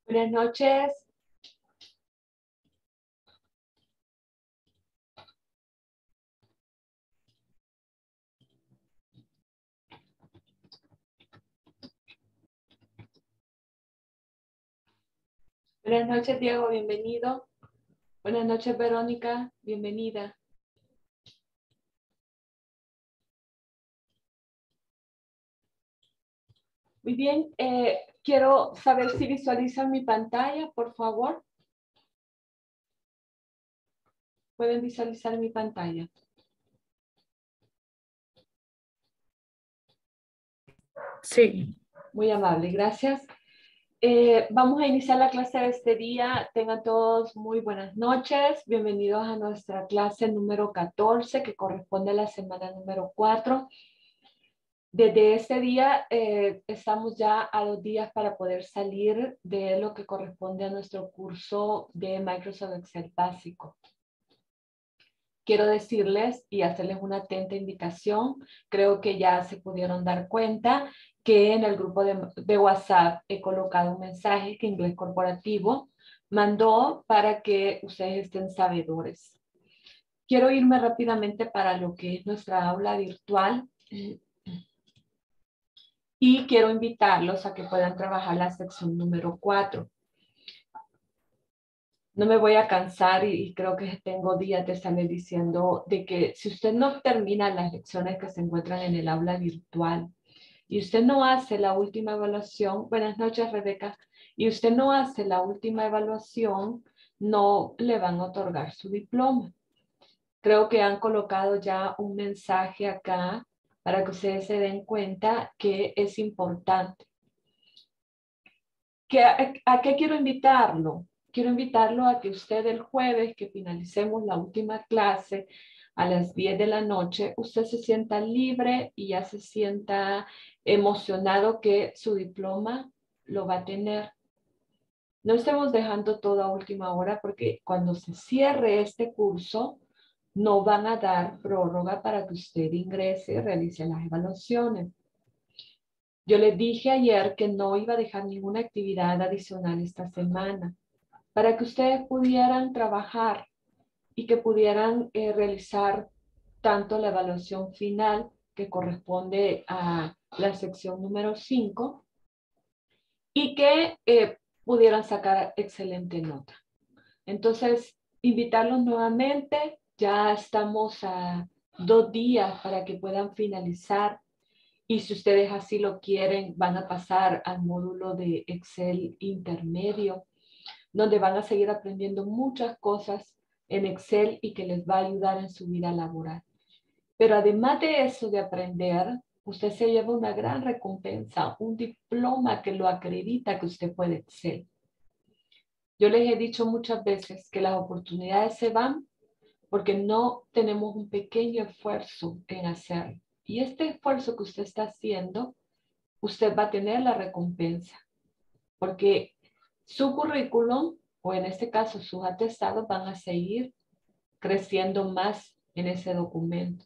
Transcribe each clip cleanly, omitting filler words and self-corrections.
Buenas noches. Buenas noches, Diego, bienvenido. Buenas noches, Verónica, bienvenida. Muy bien, quiero saber si visualizan mi pantalla, por favor. ¿Pueden visualizar mi pantalla? Sí. Muy amable, gracias. Vamos a iniciar la clase de este día. Tengan todos muy buenas noches. Bienvenidos a nuestra clase número 14, que corresponde a la semana número 4. Desde este día estamos ya a 2 días para poder salir de lo que corresponde a nuestro curso de Microsoft Excel básico. Quiero decirles y hacerles una atenta invitación. Creo que ya se pudieron dar cuenta que en el grupo de WhatsApp he colocado un mensaje que Inglés Corporativo mandó para que ustedes estén sabedores. Quiero irme rápidamente para lo que es nuestra aula virtual. Y quiero invitarlos a que puedan trabajar la sección número 4. No me voy a cansar y creo que tengo días de estarles diciendo de que si usted no termina las lecciones que se encuentran en el aula virtual y usted no hace la última evaluación, buenas noches, Rebeca, y usted no hace la última evaluación, no le van a otorgar su diploma. Creo que han colocado ya un mensaje acá para que ustedes se den cuenta que es importante. ¿A qué quiero invitarlo? Quiero invitarlo a que usted el jueves, que finalicemos la última clase a las 10 de la noche, usted se sienta libre y ya se sienta emocionado que su diploma lo va a tener. No estemos dejando todo a última hora porque cuando se cierre este curso, no van a dar prórroga para que usted ingrese y realice las evaluaciones. Yo les dije ayer que no iba a dejar ninguna actividad adicional esta semana para que ustedes pudieran trabajar y que pudieran realizar tanto la evaluación final que corresponde a la sección número 5 y que pudieran sacar excelente nota. Entonces, invitarlos nuevamente. Ya estamos a 2 días para que puedan finalizar. Y si ustedes así lo quieren, van a pasar al módulo de Excel intermedio, donde van a seguir aprendiendo muchas cosas en Excel y que les va a ayudar en su vida laboral. Pero además de eso de aprender, usted se lleva una gran recompensa, un diploma que lo acredita que usted puede Excel. Yo les he dicho muchas veces que las oportunidades se van porque no tenemos un pequeño esfuerzo en hacerlo. Y este esfuerzo que usted está haciendo, usted va a tener la recompensa, porque su currículum, o en este caso sus atestados, van a seguir creciendo más en ese documento.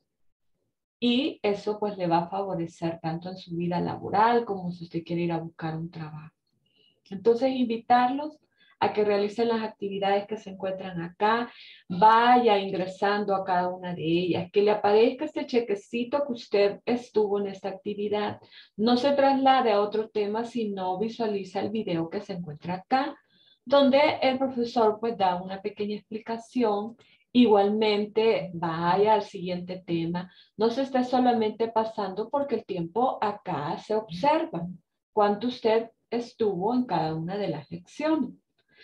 Y eso pues le va a favorecer tanto en su vida laboral como si usted quiere ir a buscar un trabajo. Entonces, invitarlos a que realicen las actividades que se encuentran acá, vaya ingresando a cada una de ellas, que le aparezca este chequecito que usted estuvo en esta actividad. No se traslade a otro tema, sino visualiza el video que se encuentra acá, donde el profesor pues da una pequeña explicación. Igualmente, vaya al siguiente tema. No se esté solamente pasando porque el tiempo acá se observa. ¿Cuánto usted estuvo en cada una de las lecciones?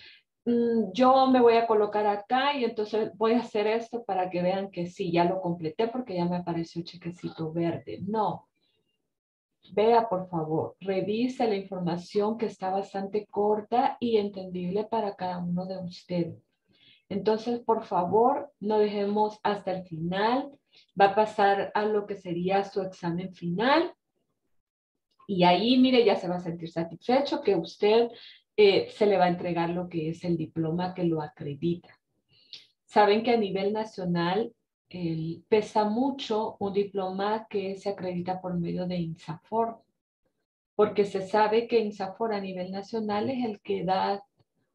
Yo me voy a colocar acá y entonces voy a hacer esto para que vean que sí, ya lo completé porque ya me apareció chequecito verde. No. Vea, por favor, revise la información que está bastante corta y entendible para cada uno de ustedes. Entonces, por favor, no dejemos hasta el final. Va a pasar a lo que sería su examen final. Y ahí, mire, ya se va a sentir satisfecho que usted se le va a entregar lo que es el diploma que lo acredita. Saben que a nivel nacional pesa mucho un diploma que se acredita por medio de INSAFORP, porque se sabe que INSAFORP a nivel nacional es el que da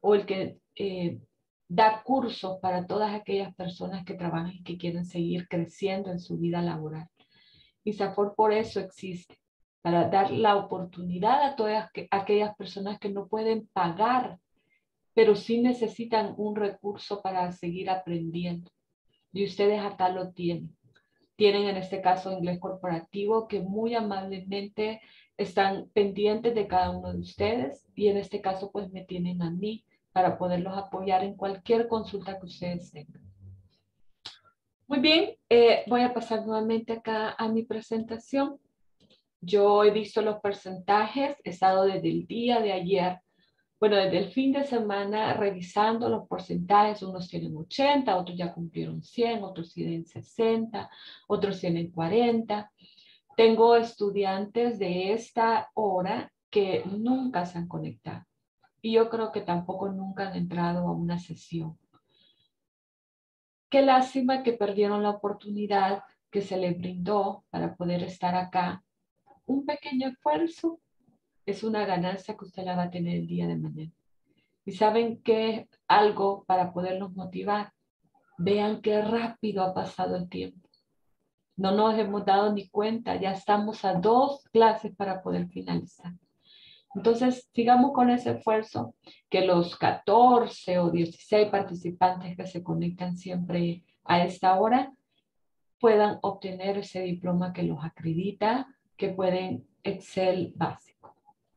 o el que da cursos para todas aquellas personas que trabajan y que quieren seguir creciendo en su vida laboral. ISAFORP por eso existe, para dar la oportunidad a todas aquellas personas que no pueden pagar, pero sí necesitan un recurso para seguir aprendiendo. Y ustedes acá lo tienen. Tienen en este caso inglés corporativo que muy amablemente están pendientes de cada uno de ustedes y en este caso pues me tienen a mí para poderlos apoyar en cualquier consulta que ustedes tengan. Muy bien, voy a pasar nuevamente acá a mi presentación. Yo he visto los porcentajes, he estado desde el día de ayer, bueno, desde el fin de semana revisando los porcentajes. Unos tienen 80, otros ya cumplieron 100, otros tienen 60, otros tienen 40. Tengo estudiantes de esta hora que nunca se han conectado y yo creo que tampoco nunca han entrado a una sesión. Qué lástima que perdieron la oportunidad que se les brindó para poder estar acá. Un pequeño esfuerzo es una ganancia que usted la va a tener el día de mañana. Y saben que algo para poderlos motivar. Vean qué rápido ha pasado el tiempo. No nos hemos dado ni cuenta, ya estamos a 2 clases para poder finalizar. Entonces, sigamos con ese esfuerzo, que los 14 o 16 participantes que se conectan siempre a esta hora puedan obtener ese diploma que los acredita que pueden Excel básico.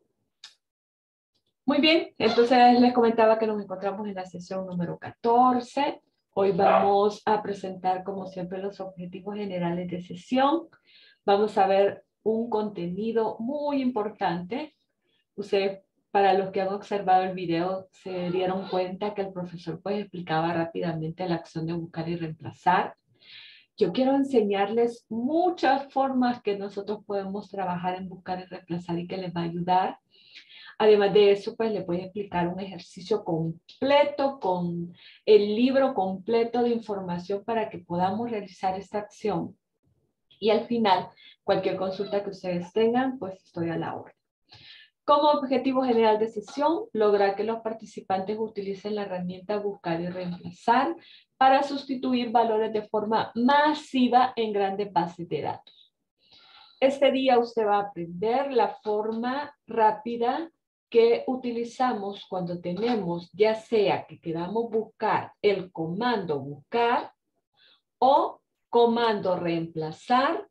Muy bien, entonces les comentaba que nos encontramos en la sesión número 14. Hoy vamos a presentar, como siempre, los objetivos generales de sesión. Vamos a ver un contenido muy importante. Ustedes, para los que han observado el video, se dieron cuenta que el profesor pues explicaba rápidamente la acción de buscar y reemplazar. Yo quiero enseñarles muchas formas que nosotros podemos trabajar en buscar y reemplazar y que les va a ayudar. Además de eso, pues les voy a explicar un ejercicio completo con el libro completo de información para que podamos realizar esta acción. Y al final, cualquier consulta que ustedes tengan, pues estoy a la orden. Como objetivo general de sesión, lograr que los participantes utilicen la herramienta Buscar y Reemplazar para sustituir valores de forma masiva en grandes bases de datos. Este día usted va a aprender la forma rápida que utilizamos cuando tenemos, ya sea que queramos buscar el comando buscar o comando reemplazar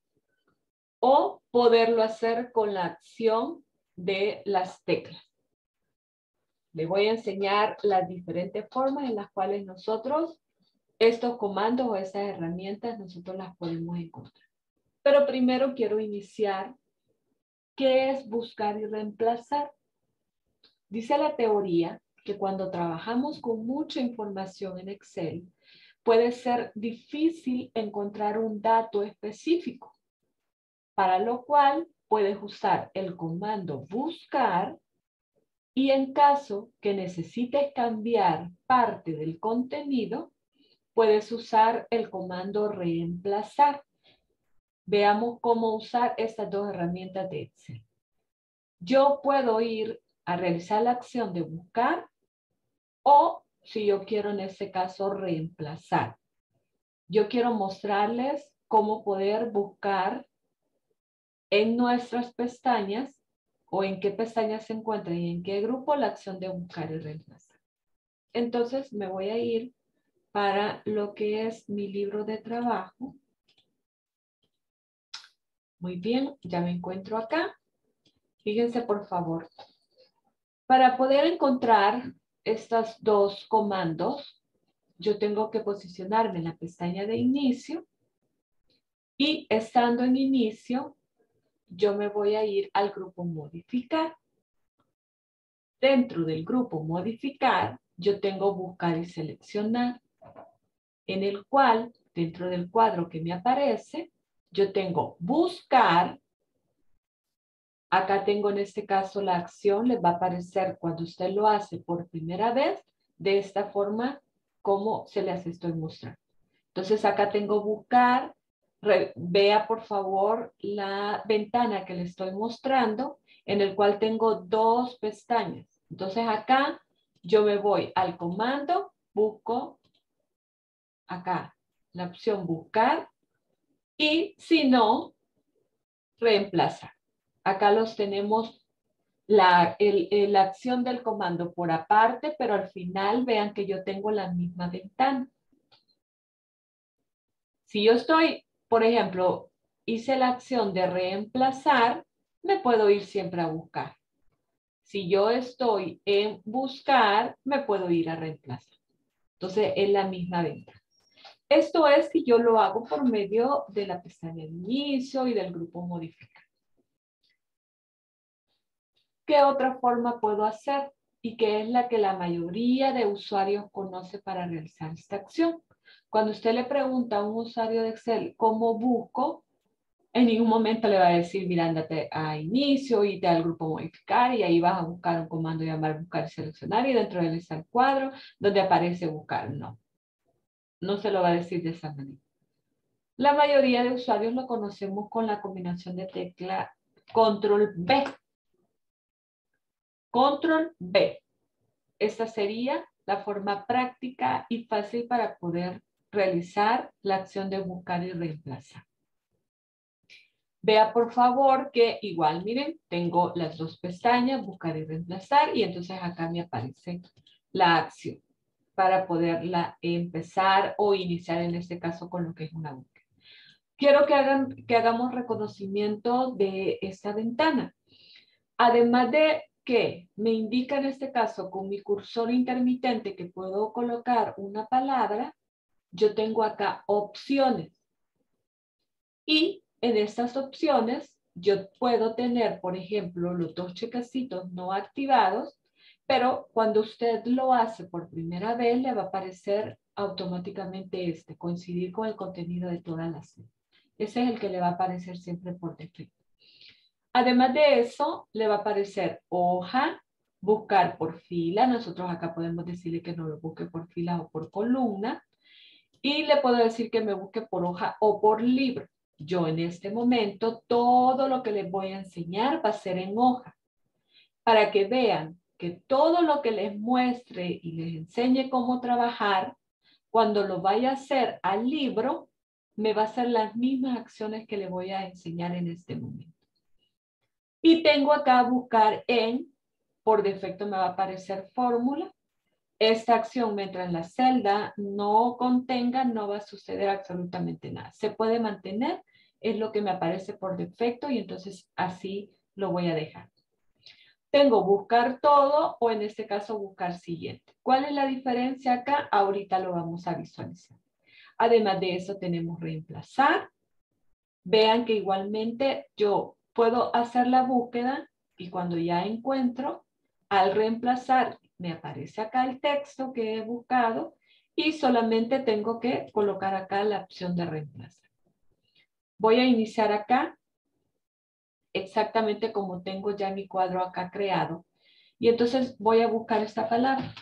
o poderlo hacer con la acción de las teclas. Le voy a enseñar las diferentes formas en las cuales nosotros estos comandos o esas herramientas nosotros las podemos encontrar. Pero primero quiero iniciar. ¿Qué es buscar y reemplazar? Dice la teoría que cuando trabajamos con mucha información en Excel, puede ser difícil encontrar un dato específico, para lo cual puedes usar el comando buscar y en caso que necesites cambiar parte del contenido, puedes usar el comando reemplazar. Veamos cómo usar estas dos herramientas de Excel. Yo puedo ir a realizar la acción de buscar o si yo quiero en este caso reemplazar. Yo quiero mostrarles cómo poder buscar en nuestras pestañas o en qué pestañas se encuentra y en qué grupo la acción de buscar y reemplazar. Entonces me voy a ir para lo que es mi libro de trabajo. Muy bien, ya me encuentro acá. Fíjense por favor. Para poder encontrar estos dos comandos, yo tengo que posicionarme en la pestaña de inicio y estando en inicio, yo me voy a ir al grupo modificar. Dentro del grupo modificar, yo tengo buscar y seleccionar, en el cual, dentro del cuadro que me aparece, yo tengo buscar. Acá tengo en este caso la acción, les va a aparecer cuando usted lo hace por primera vez, de esta forma como se les estoy mostrando. Entonces acá tengo buscar, vea por favor la ventana que le estoy mostrando, en el cual tengo dos pestañas. Entonces acá Yo me voy al comando, busco acá la opción buscar y si no, reemplazar. Acá los tenemos la acción del comando por aparte, pero al final vean que yo tengo la misma ventana. Si yo estoy, por ejemplo, hice la acción de reemplazar, me puedo ir siempre a buscar. Si yo estoy en buscar, me puedo ir a reemplazar. Entonces, es la misma ventana. Esto es si yo lo hago por medio de la pestaña de inicio y del grupo modificar. ¿Qué otra forma puedo hacer? Y que es la que la mayoría de usuarios conoce para realizar esta acción. Cuando usted le pregunta a un usuario de Excel cómo busco, en ningún momento le va a decir, mira, ándate a inicio, irte al grupo modificar y ahí vas a buscar un comando llamar buscar y seleccionar y dentro de él está el cuadro donde aparece buscar. No, no se lo va a decir de esa manera. La mayoría de usuarios lo conocemos con la combinación de tecla Control B. Control B. Esta sería la forma práctica y fácil para poder realizar la acción de buscar y reemplazar. Vea por favor que igual, miren, tengo las dos pestañas, buscar y reemplazar, y entonces acá me aparece la acción para poderla empezar o iniciar en este caso con lo que es una búsqueda. Quiero que hagamos reconocimiento de esta ventana. Además de que me indica en este caso con mi cursor intermitente que puedo colocar una palabra, yo tengo acá opciones. Y en estas opciones yo puedo tener, por ejemplo, los dos chequecitos no activados, pero cuando usted lo hace por primera vez le va a aparecer automáticamente coincidir con el contenido de toda la serie. Ese es el que le va a aparecer siempre por defecto. Además de eso, le va a aparecer hoja, buscar por fila. Nosotros acá podemos decirle que no lo busque por fila o por columna. Y le puedo decir que me busque por hoja o por libro. Yo en este momento, todo lo que les voy a enseñar va a ser en hoja. Para que vean que todo lo que les muestre y les enseñe cómo trabajar, cuando lo vaya a hacer al libro, me va a hacer las mismas acciones que le voy a enseñar en este momento. Y tengo acá buscar en, por defecto me va a aparecer fórmula. Esta acción mientras la celda no contenga, no va a suceder absolutamente nada. Se puede mantener, es lo que me aparece por defecto y entonces así lo voy a dejar. Tengo buscar todo o en este caso buscar siguiente. ¿Cuál es la diferencia acá? Ahorita lo vamos a visualizar. Además de eso tenemos reemplazar. Vean que igualmente yo puedo hacer la búsqueda y cuando ya encuentro, al reemplazar, me aparece acá el texto que he buscado y solamente tengo que colocar acá la opción de reemplazar. Voy a iniciar acá, exactamente como tengo ya mi cuadro acá creado. Y entonces voy a buscar esta palabra.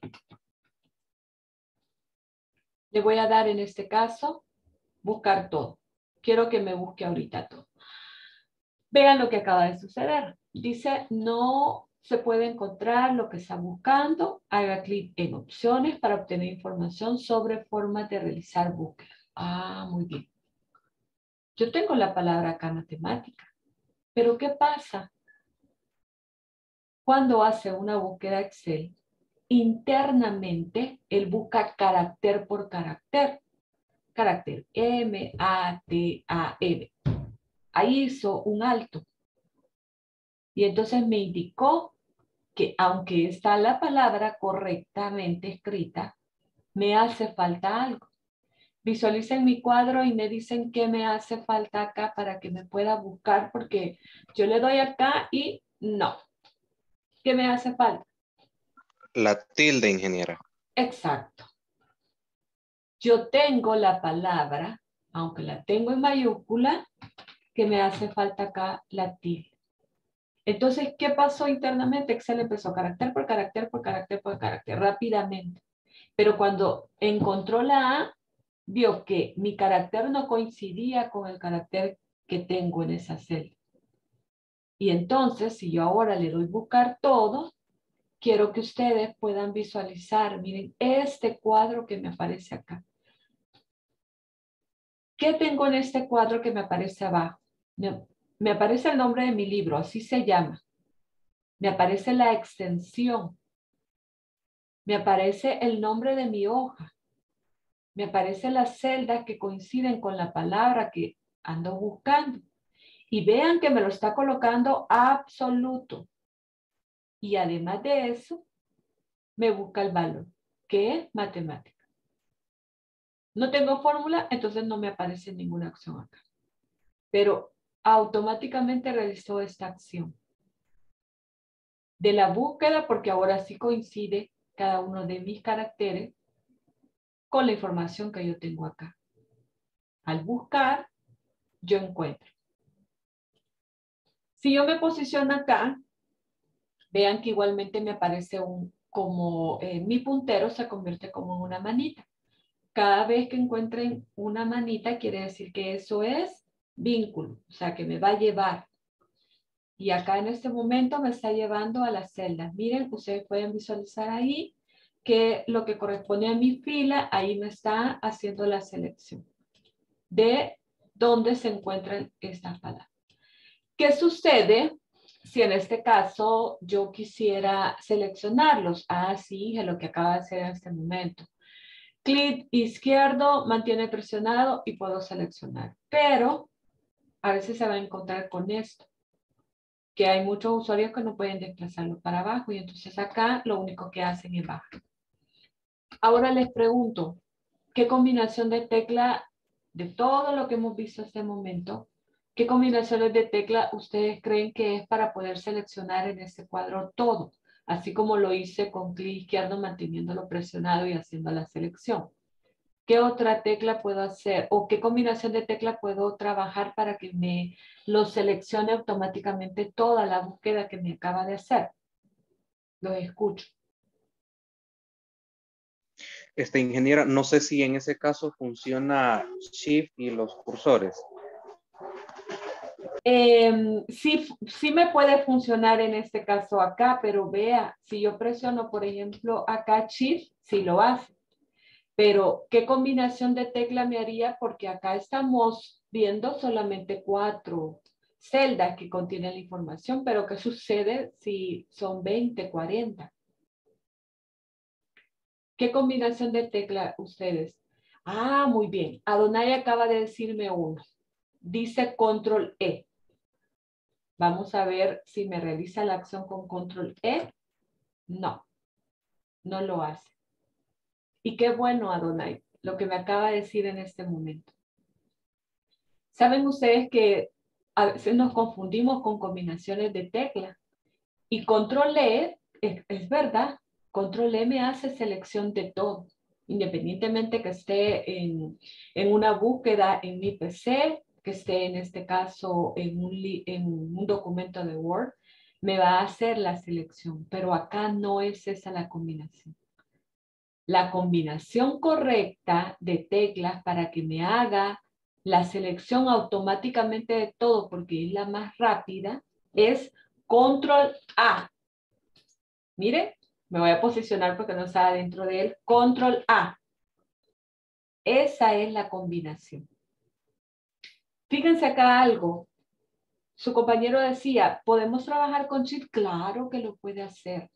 Le voy a dar en este caso, buscar todo. Quiero que me busque ahorita todo. Vean lo que acaba de suceder. Dice, no se puede encontrar lo que está buscando. Haga clic en opciones para obtener información sobre formas de realizar búsqueda. Ah, muy bien. Yo tengo la palabra acá matemática. Pero ¿qué pasa? Cuando hace una búsqueda Excel, internamente él busca carácter por carácter. Carácter M, A, T, A, M. Ahí hizo un alto. Y entonces me indicó que aunque está la palabra correctamente escrita, me hace falta algo. Visualicen mi cuadro y me dicen qué me hace falta acá para que me pueda buscar, porque yo le doy acá y no. ¿Qué me hace falta? La tilde, ingeniera. Exacto. Yo tengo la palabra, aunque la tengo en mayúscula, que me hace falta acá la tilde. Entonces, ¿qué pasó internamente? Excel empezó carácter por carácter por carácter por carácter rápidamente. Pero cuando encontró la A, vio que mi carácter no coincidía con el carácter que tengo en esa celda. Y entonces, si yo ahora le doy buscar todo, quiero que ustedes puedan visualizar, miren, este cuadro que me aparece acá. ¿Qué tengo en este cuadro que me aparece abajo? Me aparece el nombre de mi libro, así se llama. Me aparece la extensión. Me aparece el nombre de mi hoja. Me aparecen las celdas que coinciden con la palabra que ando buscando. Y vean que me lo está colocando absoluto. Y además de eso, me busca el valor, que es matemática. No tengo fórmula, entonces no me aparece ninguna acción acá. Pero automáticamente realizó esta acción. De la búsqueda, porque ahora sí coincide cada uno de mis caracteres con la información que yo tengo acá. Al buscar, yo encuentro. Si yo me posiciono acá, vean que igualmente me aparece mi puntero se convierte como en una manita. Cada vez que encuentren una manita, quiere decir que eso es vínculo, o sea, que me va a llevar. Y acá en este momento me está llevando a las celdas. Miren, ustedes pueden visualizar ahí que lo que corresponde a mi fila, ahí me está haciendo la selección de dónde se encuentran estas palabras. ¿Qué sucede si en este caso yo quisiera seleccionarlos? Ah, sí, es lo que acaba de hacer en este momento. Clic izquierdo, mantiene presionado y puedo seleccionar. Pero a veces se va a encontrar con esto, que hay muchos usuarios que no pueden desplazarlo para abajo y entonces acá lo único que hacen es bajar. Ahora les pregunto, ¿qué combinación de tecla de todo lo que hemos visto hasta el momento? ¿Qué combinaciones de tecla ustedes creen que es para poder seleccionar en este cuadro todo? Así como lo hice con clic izquierdo manteniéndolo presionado y haciendo la selección. ¿Qué otra tecla puedo hacer? ¿O qué combinación de tecla puedo trabajar para que me lo seleccione automáticamente toda la búsqueda que me acaba de hacer? Los escucho. Ingeniera, no sé si en ese caso funciona Shift y los cursores. Sí me puede funcionar en este caso acá, pero vea, si yo presiono, por ejemplo, acá Shift, sí lo hace. Pero, ¿qué combinación de tecla me haría? Porque acá estamos viendo solamente 4 celdas que contienen la información, pero ¿qué sucede si son 20, 40? ¿Qué combinación de tecla ustedes? Ah, muy bien. Adonai acaba de decirme uno. Dice Control E. Vamos a ver si me realiza la acción con Control E. No, no lo hace. Y qué bueno, Adonai, lo que me acaba de decir en este momento. Saben ustedes que a veces nos confundimos con combinaciones de teclas. Y Control E, es verdad, Control E me hace selección de todo. Independientemente que esté en una búsqueda en mi PC, que esté en este caso en un documento de Word, me va a hacer la selección. Pero acá no es esa la combinación. La combinación correcta de teclas para que me haga la selección automáticamente de todo, porque es la más rápida, es Control A. Mire, me voy a posicionar porque no está dentro de él. Control A. Esa es la combinación. Fíjense acá algo. Su compañero decía, ¿podemos trabajar con Shift? Claro que lo puede hacer.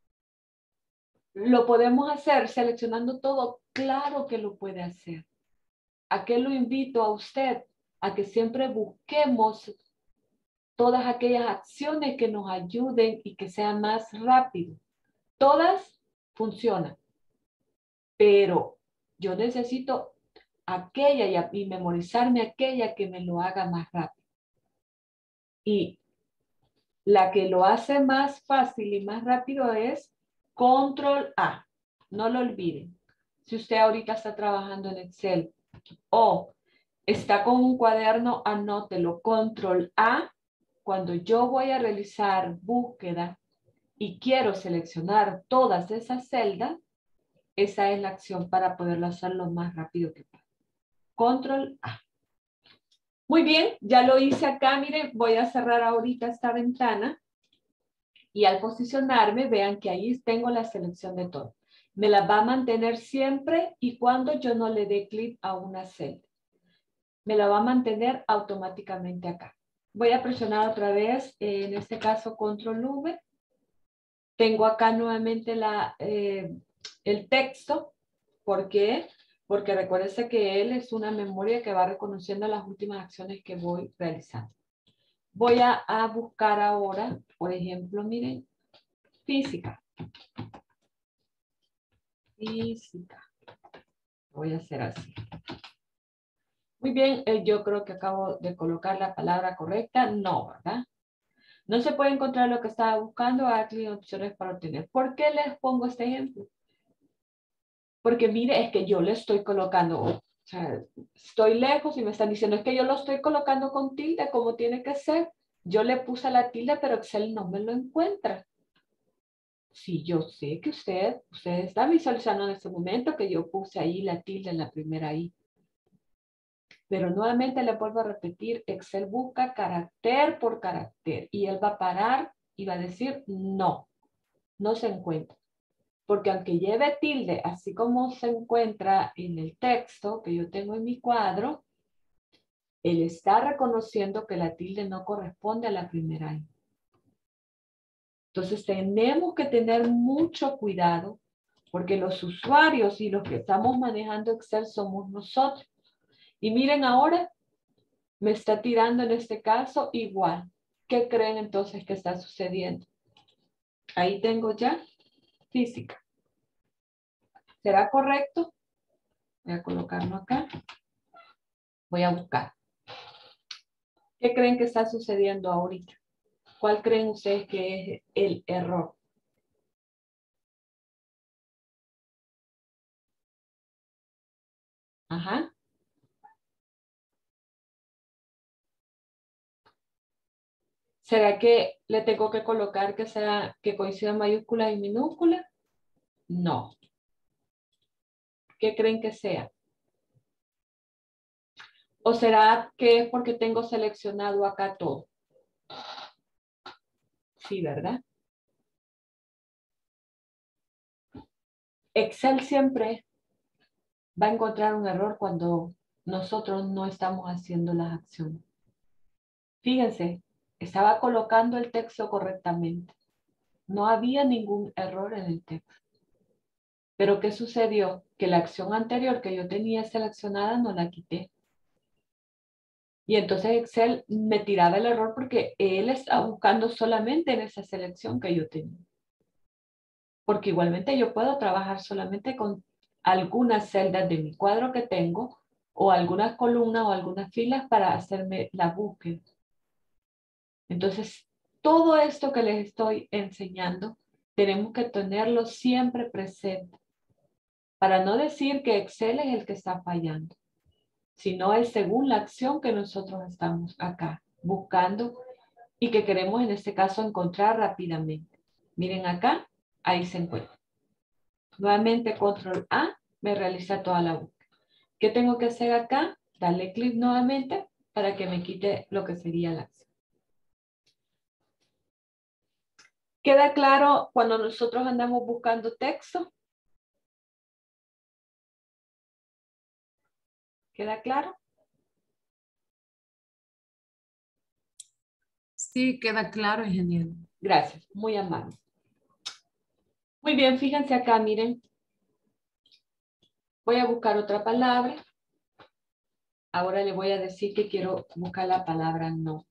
¿Lo podemos hacer seleccionando todo? Claro que lo puede hacer. ¿A qué lo invito a usted? A que siempre busquemos todas aquellas acciones que nos ayuden y que sean más rápido. Todas funcionan, pero yo necesito aquella y memorizarme aquella que me lo haga más rápido. Y la que lo hace más fácil y más rápido es Control A. No lo olviden. Si usted ahorita está trabajando en Excel o está con un cuaderno, anótelo. Control A. Cuando yo voy a realizar búsqueda y quiero seleccionar todas esas celdas, esa es la acción para poderlo hacer lo más rápido que pueda. Control A. Muy bien, ya lo hice acá. Miren, voy a cerrar ahorita esta ventana Y al posicionarme, vean que ahí tengo la selección de todo. Me la va a mantener siempre y cuando yo no le dé clic a una celda. Me la va a mantener automáticamente acá. Voy a presionar otra vez, en este caso Control V. Tengo acá nuevamente el texto. ¿Por qué? Porque recuérdese que él es una memoria que va reconociendo las últimas acciones que voy realizando. Voy a buscar ahora, por ejemplo, miren, física. Física. Voy a hacer así. Muy bien, yo creo que acabo de colocar la palabra correcta. No, ¿verdad? No se puede encontrar lo que estaba buscando. Haga clic en opciones para obtener. ¿Por qué les pongo este ejemplo? Porque mire, es que yo le estoy colocando, o sea, estoy lejos y me están diciendo, es que yo lo estoy colocando con tilde como tiene que ser. Yo le puse la tilde, pero Excel no me lo encuentra. Sí, yo sé que usted está visualizando en este momento que yo puse ahí la tilde en la primera I. Pero nuevamente le vuelvo a repetir, Excel busca carácter por carácter y él va a parar y va a decir no, no se encuentra. Porque aunque lleve tilde, así como se encuentra en el texto que yo tengo en mi cuadro, él está reconociendo que la tilde no corresponde a la primera I. Entonces tenemos que tener mucho cuidado porque los usuarios y los que estamos manejando Excel somos nosotros. Y miren ahora, me está tirando en este caso igual. ¿Qué creen entonces que está sucediendo? Ahí tengo ya física. ¿Será correcto? Voy a colocarlo acá. Voy a buscar. ¿Qué creen que está sucediendo ahorita? ¿Cuál creen ustedes que es el error? Ajá. ¿Será que le tengo que colocar que coincida mayúscula y minúscula? No. ¿Qué creen que sea? ¿O será que es porque tengo seleccionado acá todo? Sí, ¿verdad? Excel siempre va a encontrar un error cuando nosotros no estamos haciendo las acciones. Fíjense, estaba colocando el texto correctamente. No había ningún error en el texto. Pero ¿qué sucedió? Que la acción anterior que yo tenía seleccionada no la quité. Y entonces Excel me tiraba el error porque él está buscando solamente en esa selección que yo tenía. Porque igualmente yo puedo trabajar solamente con algunas celdas de mi cuadro que tengo o algunas columnas o algunas filas para hacerme la búsqueda. Entonces, todo esto que les estoy enseñando, tenemos que tenerlo siempre presente para no decir que Excel es el que está fallando, sino es según la acción que nosotros estamos acá buscando y que queremos en este caso encontrar rápidamente. Miren acá, ahí se encuentra. Nuevamente control A me realiza toda la búsqueda. ¿Qué tengo que hacer acá? Darle clic nuevamente para que me quite lo que sería la acción. ¿Queda claro cuando nosotros andamos buscando texto? ¿Queda claro? Sí, queda claro, ingeniero. Gracias, muy amable. Muy bien, fíjense acá, miren. Voy a buscar otra palabra. Ahora le voy a decir que quiero buscar la palabra no.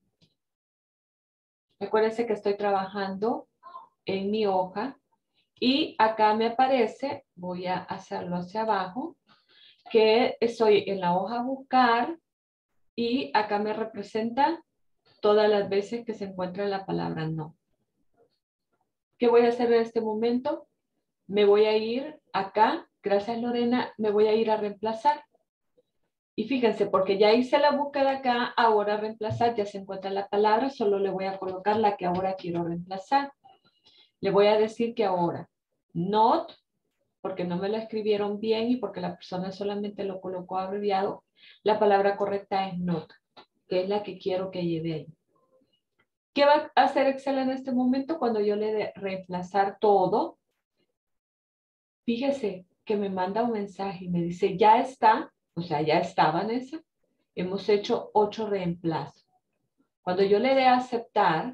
Recuérdense que estoy trabajando en mi hoja y acá me aparece, voy a hacerlo hacia abajo, que estoy en la hoja buscar y acá me representa todas las veces que se encuentra la palabra no. ¿Qué voy a hacer en este momento? Me voy a ir acá, gracias Lorena, me voy a ir a reemplazar. Y fíjense, porque ya hice la búsqueda acá, ahora reemplazar, ya se encuentra la palabra, solo le voy a colocar la que ahora quiero reemplazar. Le voy a decir que ahora, not, porque no me lo escribieron bien y porque la persona solamente lo colocó abreviado, la palabra correcta es not, que es la que quiero que lleve ahí. ¿Qué va a hacer Excel en este momento cuando yo le dé reemplazar todo? Fíjese que me manda un mensaje y me dice, ya está, o sea, ya está, Vanessa. Hemos hecho 8 reemplazos. Cuando yo le dé a aceptar,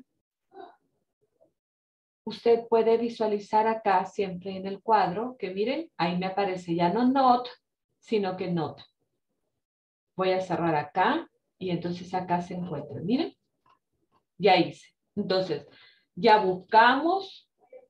usted puede visualizar acá siempre en el cuadro que miren, ahí me aparece ya no not, sino que not. Voy a cerrar acá y entonces acá se encuentra. Miren, ya hice. Entonces, ya buscamos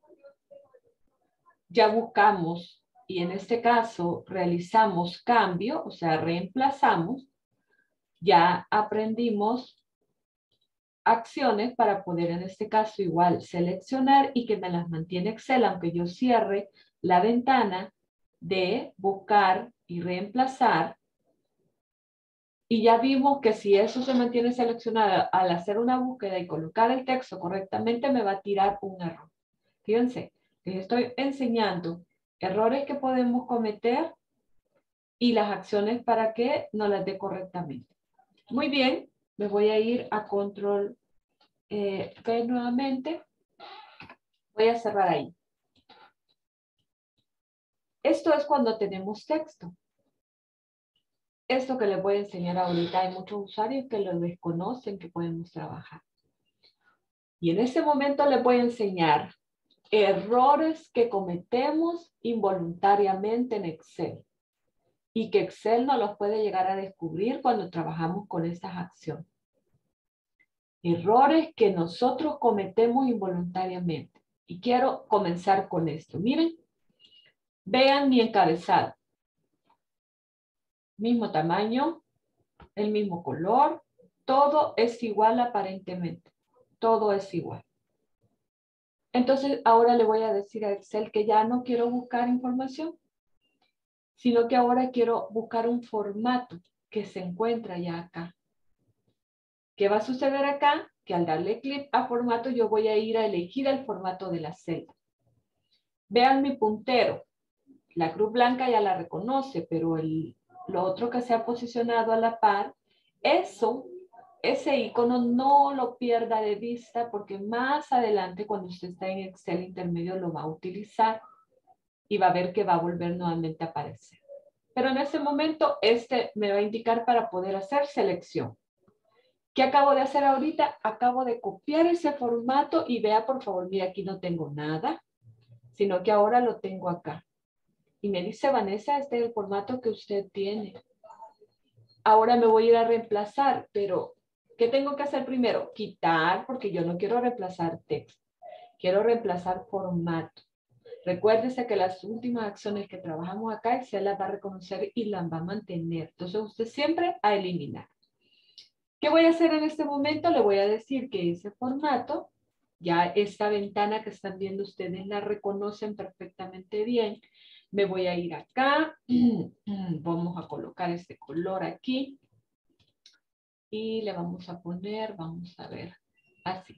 y en este caso realizamos cambio, o sea, reemplazamos. Ya aprendimos acciones para poder en este caso igual seleccionar y que me las mantiene Excel, aunque yo cierre la ventana de buscar y reemplazar. Y ya vimos que si eso se mantiene seleccionado al hacer una búsqueda y colocar el texto correctamente, me va a tirar un error. Fíjense, les estoy enseñando errores que podemos cometer y las acciones para que no las dé correctamente. Muy bien, me voy a ir a control P nuevamente. Voy a cerrar ahí. Esto es cuando tenemos texto. Esto que les voy a enseñar ahorita, hay muchos usuarios que lo desconocen que podemos trabajar. Y en este momento les voy a enseñar errores que cometemos involuntariamente en Excel. Y que Excel no los puede llegar a descubrir cuando trabajamos con estas acciones. Errores que nosotros cometemos involuntariamente. Y quiero comenzar con esto. Miren, vean mi encabezado. Mismo tamaño, el mismo color, todo es igual aparentemente. Todo es igual. Entonces, ahora le voy a decir a Excel que ya no quiero buscar información, sino que ahora quiero buscar un formato que se encuentra ya acá. ¿Qué va a suceder acá? Que al darle clic a formato, yo voy a ir a elegir el formato de la celda. Vean mi puntero. La cruz blanca ya la reconoce, pero lo otro que se ha posicionado a la par, ese icono no lo pierda de vista porque más adelante cuando usted está en Excel intermedio lo va a utilizar y va a ver que va a volver nuevamente a aparecer. Pero en ese momento este me va a indicar para poder hacer selección. ¿Qué acabo de hacer ahorita? Acabo de copiar ese formato y vea por favor, mira aquí no tengo nada, sino que ahora lo tengo acá. Y me dice Vanessa, este es el formato que usted tiene. Ahora me voy a ir a reemplazar, pero ¿qué tengo que hacer primero? Quitar, porque yo no quiero reemplazar texto. Quiero reemplazar formato. Recuérdese que las últimas acciones que trabajamos acá, Excel las va a reconocer y las va a mantener. Entonces usted siempre a eliminar. ¿Qué voy a hacer en este momento? Le voy a decir que ese formato, ya esta ventana que están viendo ustedes la reconocen perfectamente bien. Me voy a ir acá. Vamos a colocar este color aquí. Y le vamos a poner, vamos a ver, así.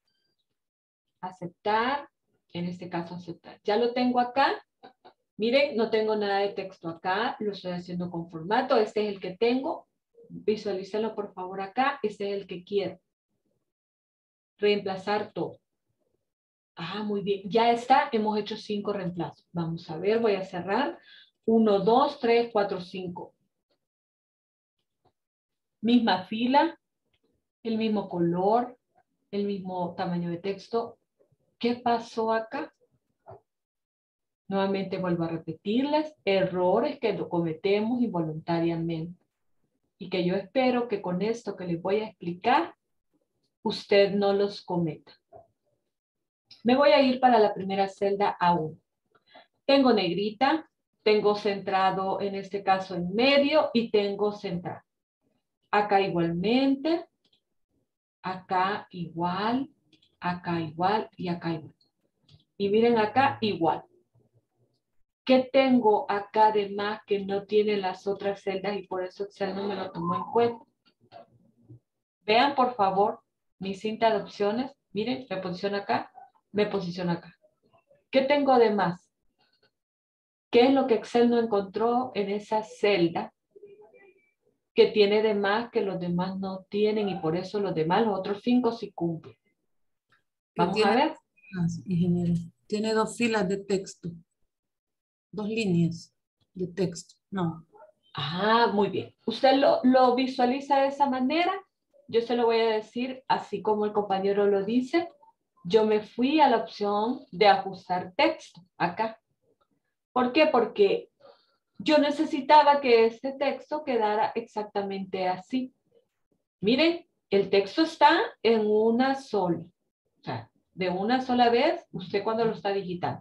Aceptar, en este caso aceptar. Ya lo tengo acá. Miren, no tengo nada de texto acá. Lo estoy haciendo con formato. Este es el que tengo. Visualícenlo por favor acá. Este es el que quiero. Reemplazar todo. Ah, muy bien. Ya está. Hemos hecho 5 reemplazos. Vamos a ver. Voy a cerrar. 1, 2, 3, 4, 5. Misma fila. El mismo color. El mismo tamaño de texto. ¿Qué pasó acá? Nuevamente vuelvo a repetirles. Errores que lo cometemos involuntariamente. Y que yo espero que con esto que les voy a explicar, usted no los cometa. Me voy a ir para la primera celda A1. Tengo negrita, tengo centrado en este caso en medio y tengo centrado. Acá igualmente, acá igual y acá igual. Y miren acá igual. ¿Qué tengo acá de más que no tienen las otras celdas y por eso Excel no me lo tomó en cuenta? Vean por favor mi cinta de opciones. Miren, me posiciono acá, me posiciono acá. ¿Qué tengo de más? ¿Qué es lo que Excel no encontró en esa celda que tiene de más que los demás no tienen y por eso los demás, los otros 5 sí cumplen? Vamos a ver. Ingeniero. Tiene 2 filas de texto. 2 líneas de texto. No. Ah, muy bien. ¿Usted lo visualiza de esa manera? Yo se lo voy a decir así como el compañero lo dice. Yo me fui a la opción de ajustar texto acá. ¿Por qué? Porque yo necesitaba que este texto quedara exactamente así. Miren, el texto está en una sola. O sea, de una sola vez, usted cuando lo está digitando.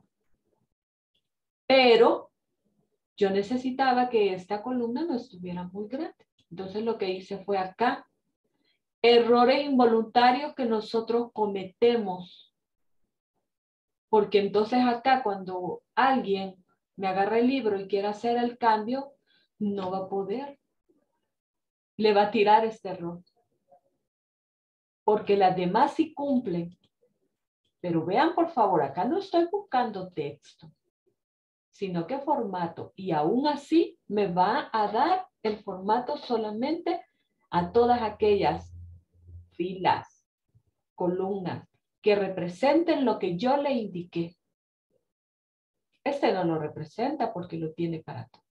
Pero yo necesitaba que esta columna no estuviera muy grande. Entonces lo que hice fue acá. Errores involuntarios que nosotros cometemos. Porque entonces acá cuando alguien me agarra el libro y quiere hacer el cambio, no va a poder. Le va a tirar este error. Porque las demás sí cumplen. Pero vean por favor, acá no estoy buscando texto, sino que formato. Y aún así me va a dar el formato solamente a todas aquellas filas, columnas que representen lo que yo le indiqué. Este no lo representa porque lo tiene para todo.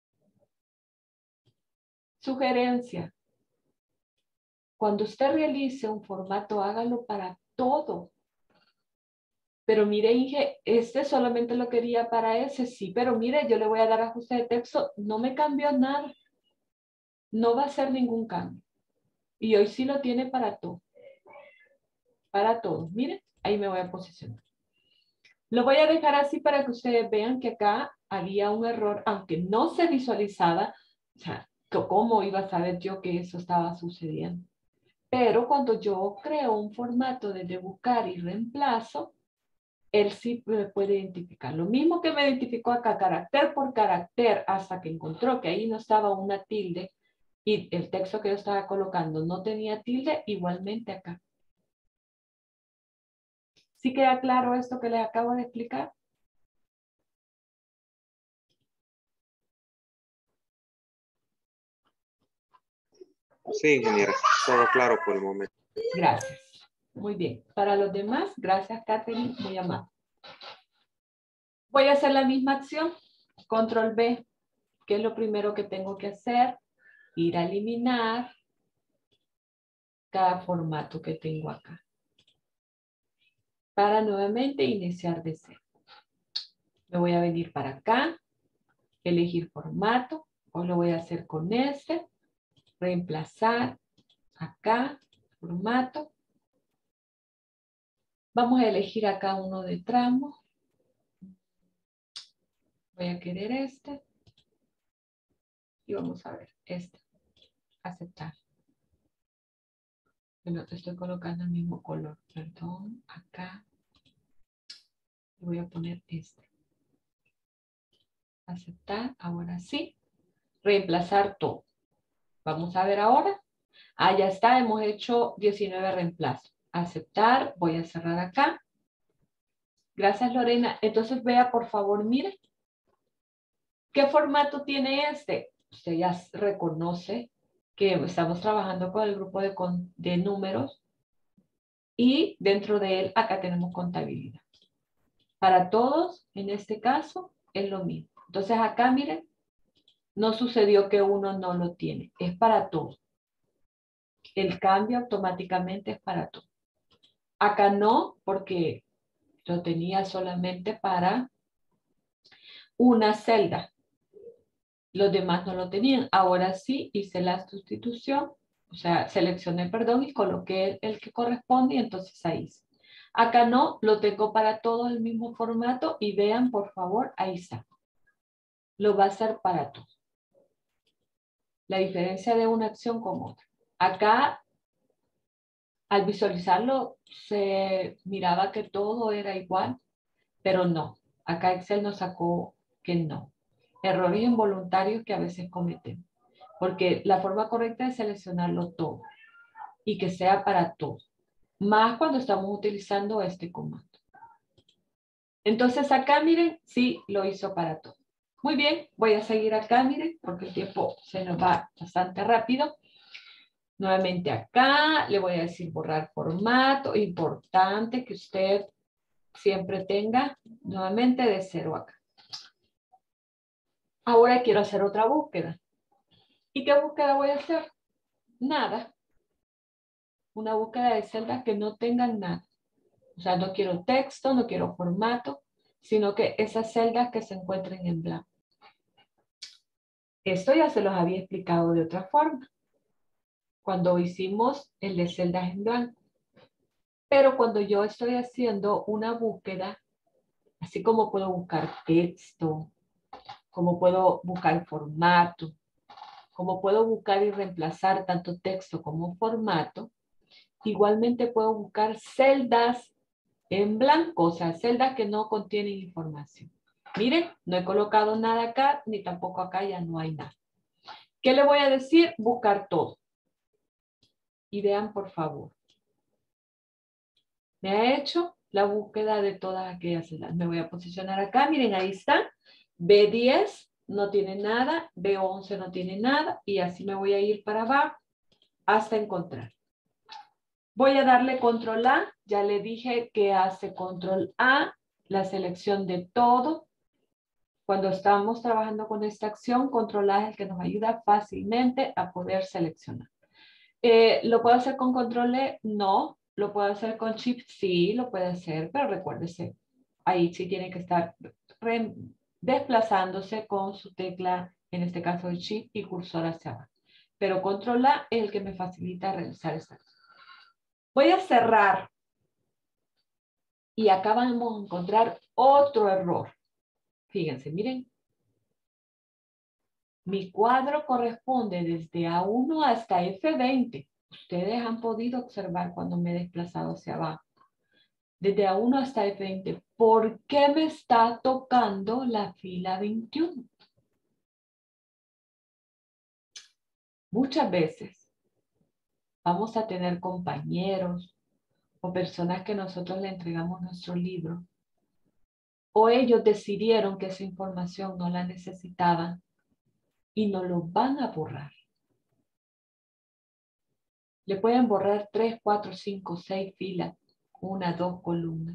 Sugerencia. Cuando usted realice un formato, hágalo para todo. Pero mire, Inge, este solamente lo quería para ese, sí, pero mire, yo le voy a dar ajuste de texto, no me cambió nada. No va a hacer ningún cambio. Y hoy sí lo tiene para todo. Para todo. Miren, ahí me voy a posicionar. Lo voy a dejar así para que ustedes vean que acá había un error, aunque no se visualizaba. O sea, ¿cómo iba a saber yo que eso estaba sucediendo? Pero cuando yo creo un formato de buscar y reemplazo, él sí me puede identificar. Lo mismo que me identificó acá, carácter por carácter, hasta que encontró que ahí no estaba una tilde y el texto que yo estaba colocando no tenía tilde, igualmente acá. ¿Sí queda claro esto que les acabo de explicar? Sí, ingeniera, todo claro por el momento. Gracias. Muy bien. Para los demás, gracias, Catherine, muy amable. Voy a hacer la misma acción. Control B. ¿Qué es lo primero que tengo que hacer? Ir a eliminar cada formato que tengo acá. Para nuevamente iniciar de cero. Me voy a venir para acá, elegir formato, o lo voy a hacer con este, reemplazar, acá, formato. Vamos a elegir acá uno de tramo. Voy a querer este. Y vamos a ver, este, aceptar. Bueno, te estoy colocando el mismo color, perdón, acá. Voy a poner este. Aceptar, ahora sí. Reemplazar todo. Vamos a ver ahora. Ah, ya está, hemos hecho 19 reemplazos. Aceptar, voy a cerrar acá. Gracias, Lorena. Entonces vea, por favor, mire. ¿Qué formato tiene este? Usted ya reconoce que estamos trabajando con el grupo de números y dentro de él acá tenemos contabilidad. Para todos, en este caso, es lo mismo. Entonces acá, miren, no sucedió que uno no lo tiene. Es para todos. El cambio automáticamente es para todos. Acá no, porque lo tenía solamente para una celda. Los demás no lo tenían. Ahora sí hice la sustitución. O sea, seleccioné, perdón, y coloqué el que corresponde y entonces ahí sí. Acá no, lo tengo para todos el mismo formato y vean, por favor, ahí está. Lo va a hacer para todos. La diferencia de una acción con otra. Acá, al visualizarlo, se miraba que todo era igual, pero no. Acá Excel nos sacó que no. Errores involuntarios que a veces cometemos. Porque la forma correcta es seleccionarlo todo y que sea para todos. Más cuando estamos utilizando este comando. Entonces acá, miren, sí lo hizo para todo. Muy bien, voy a seguir acá, miren, porque el tiempo se nos va bastante rápido. Nuevamente acá le voy a decir borrar formato. Importante que usted siempre tenga nuevamente de 0 acá. Ahora quiero hacer otra búsqueda. ¿Y qué búsqueda voy a hacer? Nada. Una búsqueda de celdas que no tengan nada. O sea, no quiero texto, no quiero formato, sino que esas celdas que se encuentren en blanco. Esto ya se los había explicado de otra forma, cuando hicimos el de celdas en blanco. Pero cuando yo estoy haciendo una búsqueda, así como puedo buscar texto, como puedo buscar formato, como puedo buscar y reemplazar tanto texto como formato, igualmente puedo buscar celdas en blanco, o sea, celdas que no contienen información. Miren, no he colocado nada acá, ni tampoco acá ya no hay nada. ¿Qué le voy a decir? Buscar todo. Y vean, por favor. Me ha hecho la búsqueda de todas aquellas celdas. Me voy a posicionar acá. Miren, ahí está. B10 no tiene nada. B11 no tiene nada. Y así me voy a ir para abajo hasta encontrar. Voy a darle control A. Ya le dije que hace control A. La selección de todo. Cuando estamos trabajando con esta acción, control A es el que nos ayuda fácilmente a poder seleccionar. ¿Lo puedo hacer con control E? No. ¿Lo puedo hacer con Shift? Sí, lo puede hacer, pero recuérdese, ahí sí tiene que estar desplazándose con su tecla, en este caso el Shift y cursor hacia abajo. Pero control A es el que me facilita realizar esta acción. Voy a cerrar y acá vamos a encontrar otro error. Fíjense, miren. Mi cuadro corresponde desde A1 hasta F20. Ustedes han podido observar cuando me he desplazado hacia abajo. Desde A1 hasta F20. ¿Por qué me está tocando la fila 21? Muchas veces vamos a tener compañeros o personas que nosotros le entregamos nuestro libro. O ellos decidieron que esa información no la necesitaban y no lo van a borrar. Le pueden borrar 3, 4, 5, 6 filas, 1, 2 columnas.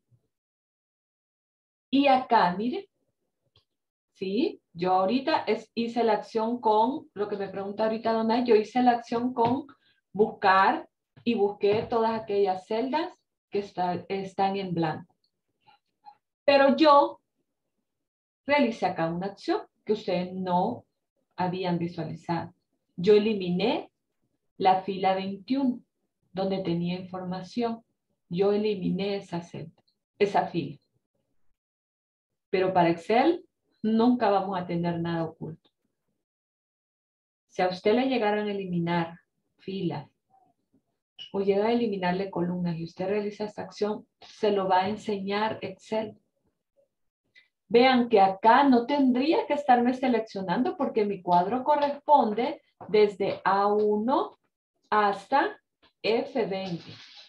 Y acá, miren, ¿sí? Yo ahorita hice la acción con, lo que me pregunta ahorita Dona, yo hice la acción con buscar y busqué todas aquellas celdas que están en blanco. Pero yo realicé acá una acción que ustedes no habían visualizado. Yo eliminé la fila 21, donde tenía información. Yo eliminé esa celda, esa fila. Pero para Excel nunca vamos a tener nada oculto. Si a usted le llegaran a eliminar filas o llega a eliminarle columnas y usted realiza esta acción, se lo va a enseñar Excel. Vean que acá no tendría que estarme seleccionando porque mi cuadro corresponde desde A1 hasta F20.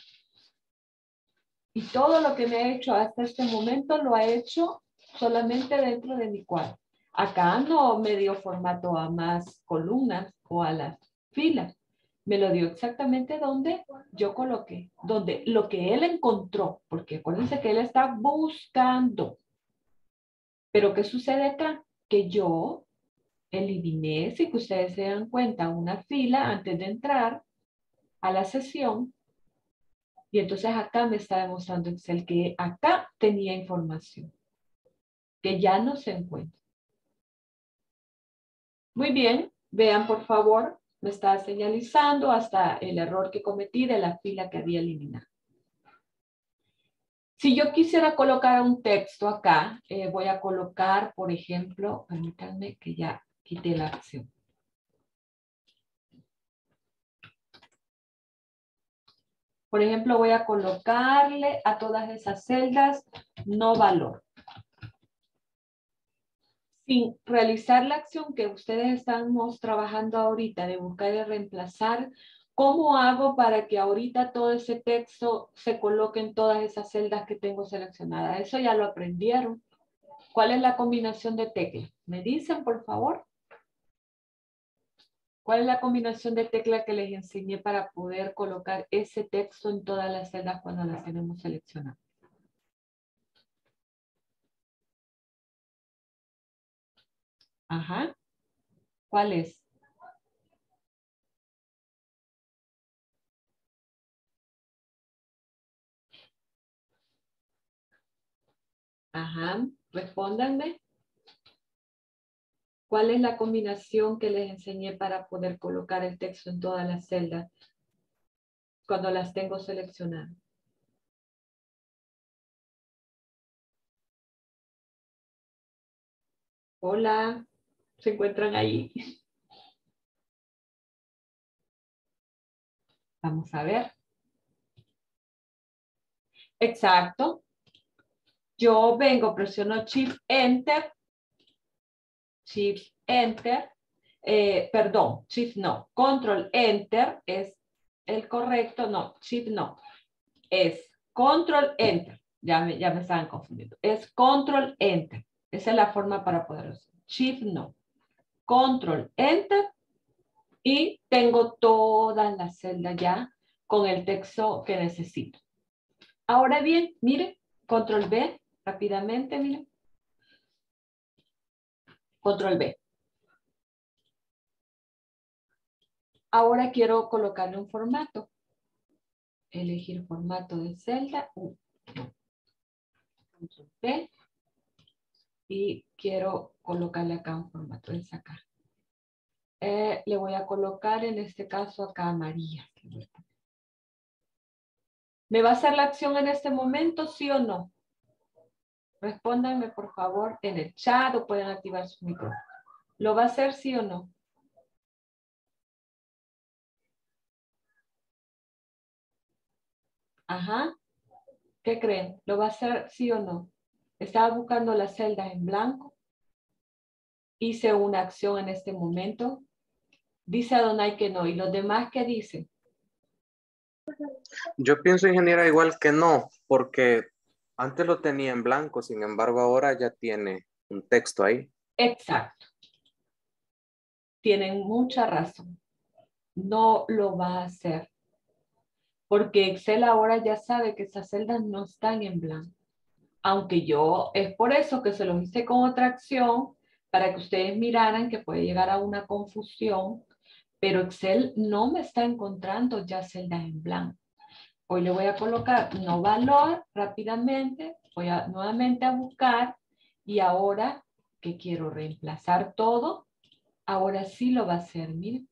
Y todo lo que me ha hecho hasta este momento lo ha hecho solamente dentro de mi cuadro. Acá no me dio formato a más columnas o a las filas. Me lo dio exactamente donde yo coloqué, donde lo que él encontró, porque acuérdense que él está buscando. Pero ¿qué sucede acá? Que yo eliminé, si que ustedes se dan cuenta, una fila antes de entrar a la sesión. Y entonces acá me está demostrando Excel que acá tenía información que ya no se encuentra. Muy bien, vean por favor, me está señalizando hasta el error que cometí de la fila que había eliminado. Si yo quisiera colocar un texto acá, voy a colocar, por ejemplo, permítanme que ya quité la acción. Por ejemplo, voy a colocarle a todas esas celdas no valor. Sin realizar la acción que ustedes estamos trabajando ahorita de buscar y reemplazar, ¿cómo hago para que ahorita todo ese texto se coloque en todas esas celdas que tengo seleccionadas? Eso ya lo aprendieron. ¿Cuál es la combinación de teclas? ¿Me dicen, por favor? ¿Cuál es la combinación de tecla que les enseñé para poder colocar ese texto en todas las celdas cuando las tenemos seleccionadas? Ajá. ¿Cuál es? Ajá. Respóndanme. ¿Cuál es la combinación que les enseñé para poder colocar el texto en todas las celdas cuando las tengo seleccionadas? Hola, ¿se encuentran ahí? Vamos a ver. Exacto. Yo vengo, presiono Shift Enter. Shift Enter. Perdón, Shift no. Control Enter es el correcto. No, Shift no. Es Control Enter. Ya me estaban confundiendo. Es Control Enter. Esa es la forma para poderlo hacer. Shift no. Control Enter. Y tengo todas las celdas ya con el texto que necesito. Ahora bien, miren, Control B, rápidamente, miren. Control B. Ahora quiero colocarle un formato. Elegir formato de celda. Control B. Y quiero colocarle acá un formato de sacar. Le voy a colocar en este caso acá María. ¿Me va a hacer la acción en este momento, sí o no? Respóndanme por favor en el chat o pueden activar su micrófono. ¿Lo va a hacer sí o no? Ajá. ¿Qué creen? ¿Lo va a hacer sí o no? Estaba buscando las celdas en blanco. Hice una acción en este momento. Dice Adonai que no. ¿Y los demás qué dicen? Yo pienso, ingeniera, igual que no, porque antes lo tenía en blanco, sin embargo, ahora ya tiene un texto ahí. Exacto. Tienen mucha razón. No lo va a hacer. Porque Excel ahora ya sabe que esas celdas no están en blanco. Aunque yo, es por eso que se los hice con otra acción, para que ustedes miraran que puede llegar a una confusión, pero Excel no me está encontrando ya celdas en blanco. Hoy le voy a colocar no valor rápidamente, voy a nuevamente a buscar y ahora que quiero reemplazar todo, ahora sí lo va a hacer, miren.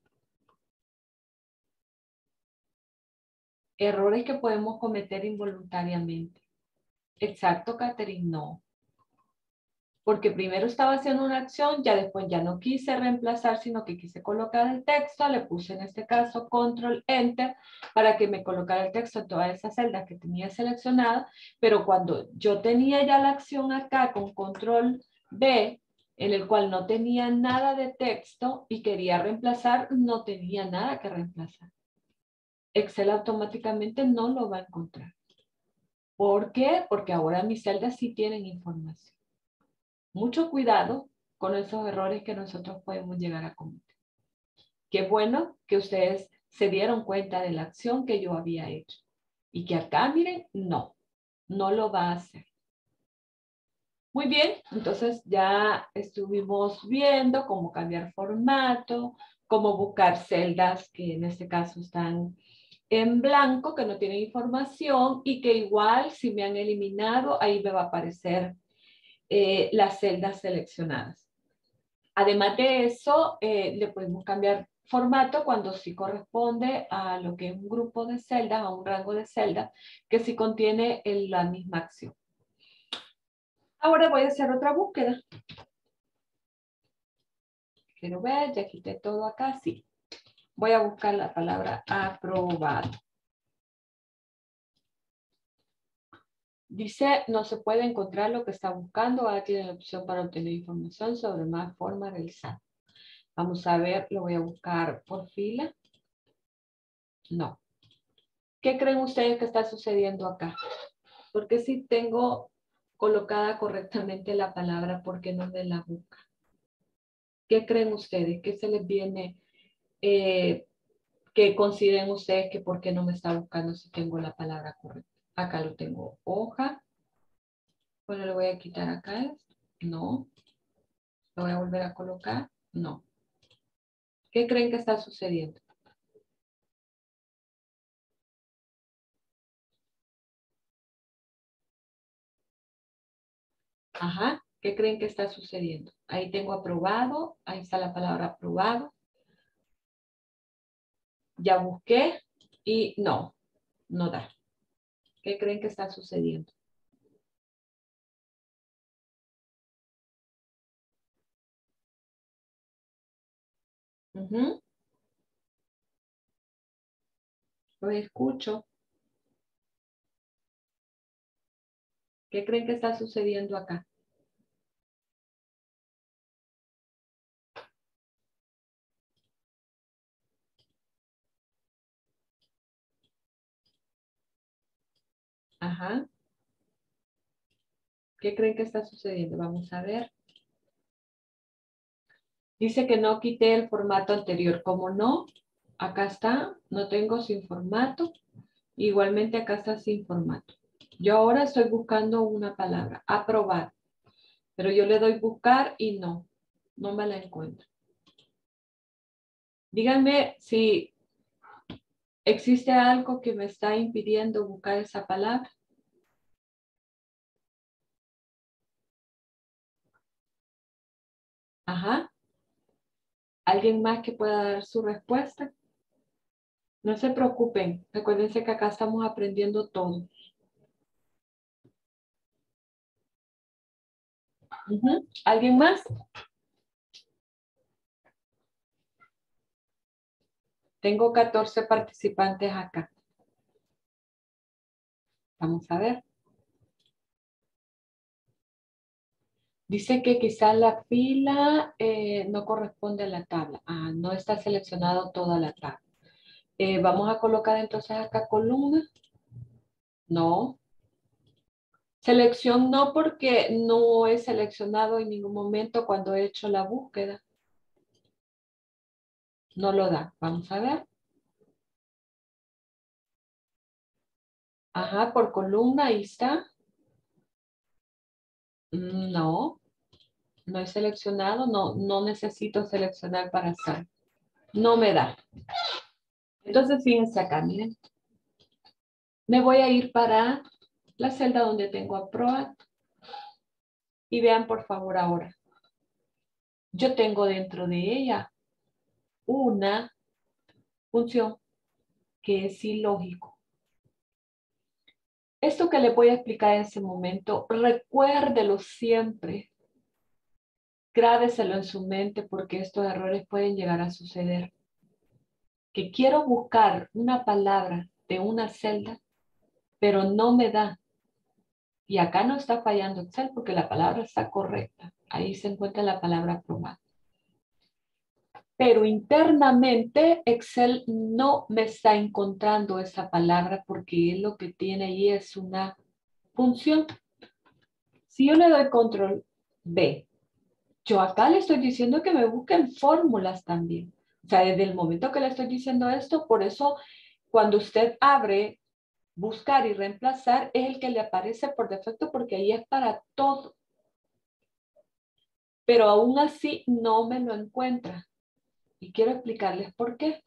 Errores que podemos cometer involuntariamente. Exacto, Catherine, no. Porque primero estaba haciendo una acción, ya después ya no quise reemplazar, sino que quise colocar el texto, le puse en este caso Control Enter para que me colocara el texto en todas esas celdas que tenía seleccionadas, pero cuando yo tenía ya la acción acá con Control B, en el cual no tenía nada de texto y quería reemplazar, no tenía nada que reemplazar. Excel automáticamente no lo va a encontrar. ¿Por qué? Porque ahora mis celdas sí tienen información. Mucho cuidado con esos errores que nosotros podemos llegar a cometer. Qué bueno que ustedes se dieron cuenta de la acción que yo había hecho. Y que acá, miren, no lo va a hacer. Muy bien, entonces ya estuvimos viendo cómo cambiar formato, cómo buscar celdas que en este caso están en blanco, que no tienen información y que igual si me han eliminado, ahí me va a aparecer las celdas seleccionadas. Además de eso, le podemos cambiar formato cuando sí corresponde a lo que es un grupo de celdas, a un rango de celdas, que sí contiene la misma acción. Ahora voy a hacer otra búsqueda. Quiero ver, ya quité todo acá, sí. Voy a buscar la palabra aprobado. Dice, no se puede encontrar lo que está buscando. Ahora tiene la opción para obtener información sobre más formas del SAT. Vamos a ver, lo voy a buscar por fila. No. ¿Qué creen ustedes que está sucediendo acá? Porque si tengo colocada correctamente la palabra, ¿por qué no me la busca? ¿Qué creen ustedes? ¿Qué se les viene que consideren ustedes que por qué no me está buscando si tengo la palabra correcta. Acá lo tengo, hoja. Bueno, le voy a quitar acá esto. No. Lo voy a volver a colocar. No. ¿Qué creen que está sucediendo? Ajá. ¿Qué creen que está sucediendo? Ahí tengo aprobado. Ahí está la palabra aprobado. Ya busqué y no, no da. ¿Qué creen que está sucediendo? Ujú. Lo escucho. ¿Qué creen que está sucediendo acá? Ajá. ¿Qué creen que está sucediendo? Vamos a ver. Dice que no quité el formato anterior. ¿Cómo no? Acá está. No tengo sin formato. Igualmente acá está sin formato. Yo ahora estoy buscando una palabra. Aprobar. Pero yo le doy buscar y no. No me la encuentro. Díganme si existe algo que me está impidiendo buscar esa palabra. Ajá. ¿Alguien más que pueda dar su respuesta? No se preocupen. Recuérdense que acá estamos aprendiendo todo. ¿Alguien más? Tengo 14 participantes acá. Vamos a ver. Dice que quizás la fila no corresponde a la tabla. Ah, no está seleccionado toda la tabla. Vamos a colocar entonces acá columna. No. Selección no, porque no he seleccionado en ningún momento cuando he hecho la búsqueda. No lo da. Vamos a ver. Ajá, por columna, ahí está. No, no he seleccionado. No necesito seleccionar para hacer. No me da. Entonces, fíjense acá, miren. Me voy a ir para la celda donde tengo aprobado. Y vean, por favor, ahora. Yo tengo dentro de ella una función que es ilógico. Esto que les voy a explicar en ese momento, recuérdelo siempre. Grábeselo en su mente porque estos errores pueden llegar a suceder. Que quiero buscar una palabra de una celda, pero no me da. Y acá no está fallando Excel porque la palabra está correcta. Ahí se encuentra la palabra aprobada. Pero internamente Excel no me está encontrando esa palabra porque él lo que tiene ahí es una función. Si yo le doy control B, yo acá le estoy diciendo que me busquen fórmulas también. O sea, desde el momento que le estoy diciendo esto, por eso cuando usted abre buscar y reemplazar es el que le aparece por defecto porque ahí es para todo. Pero aún así no me lo encuentra. Y quiero explicarles por qué.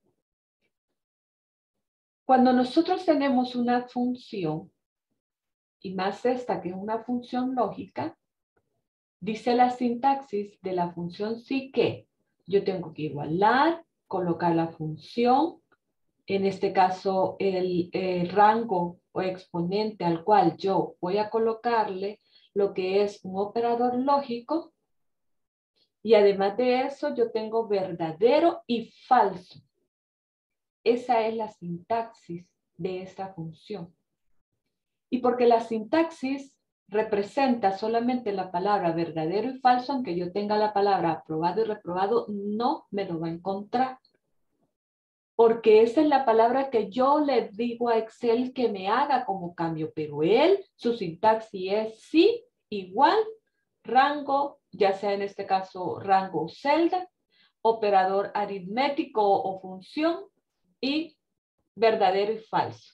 Cuando nosotros tenemos una función, y más esta que es una función lógica, dice la sintaxis de la función sí que yo tengo que igualar, colocar la función, en este caso el rango o exponente al cual yo voy a colocarle lo que es un operador lógico, y además de eso yo tengo verdadero y falso. Esa es la sintaxis de esta función. Y porque la sintaxis representa solamente la palabra verdadero y falso, aunque yo tenga la palabra aprobado y reprobado, no me lo va a encontrar. Porque esa es la palabra que yo le digo a Excel que me haga como cambio, pero él, su sintaxis es sí, igual, rango, ya sea en este caso rango celda, operador aritmético o función y verdadero y falso.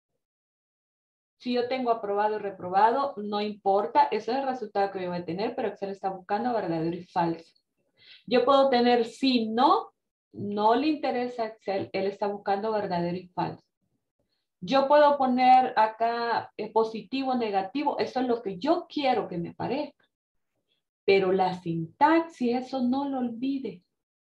Si yo tengo aprobado y reprobado, no importa, ese es el resultado que yo voy a tener, pero Excel está buscando verdadero y falso. Yo puedo tener sí, no le interesa a Excel, él está buscando verdadero y falso. Yo puedo poner acá positivo, negativo, eso es lo que yo quiero que me parezca. Pero la sintaxis, eso no lo olvide.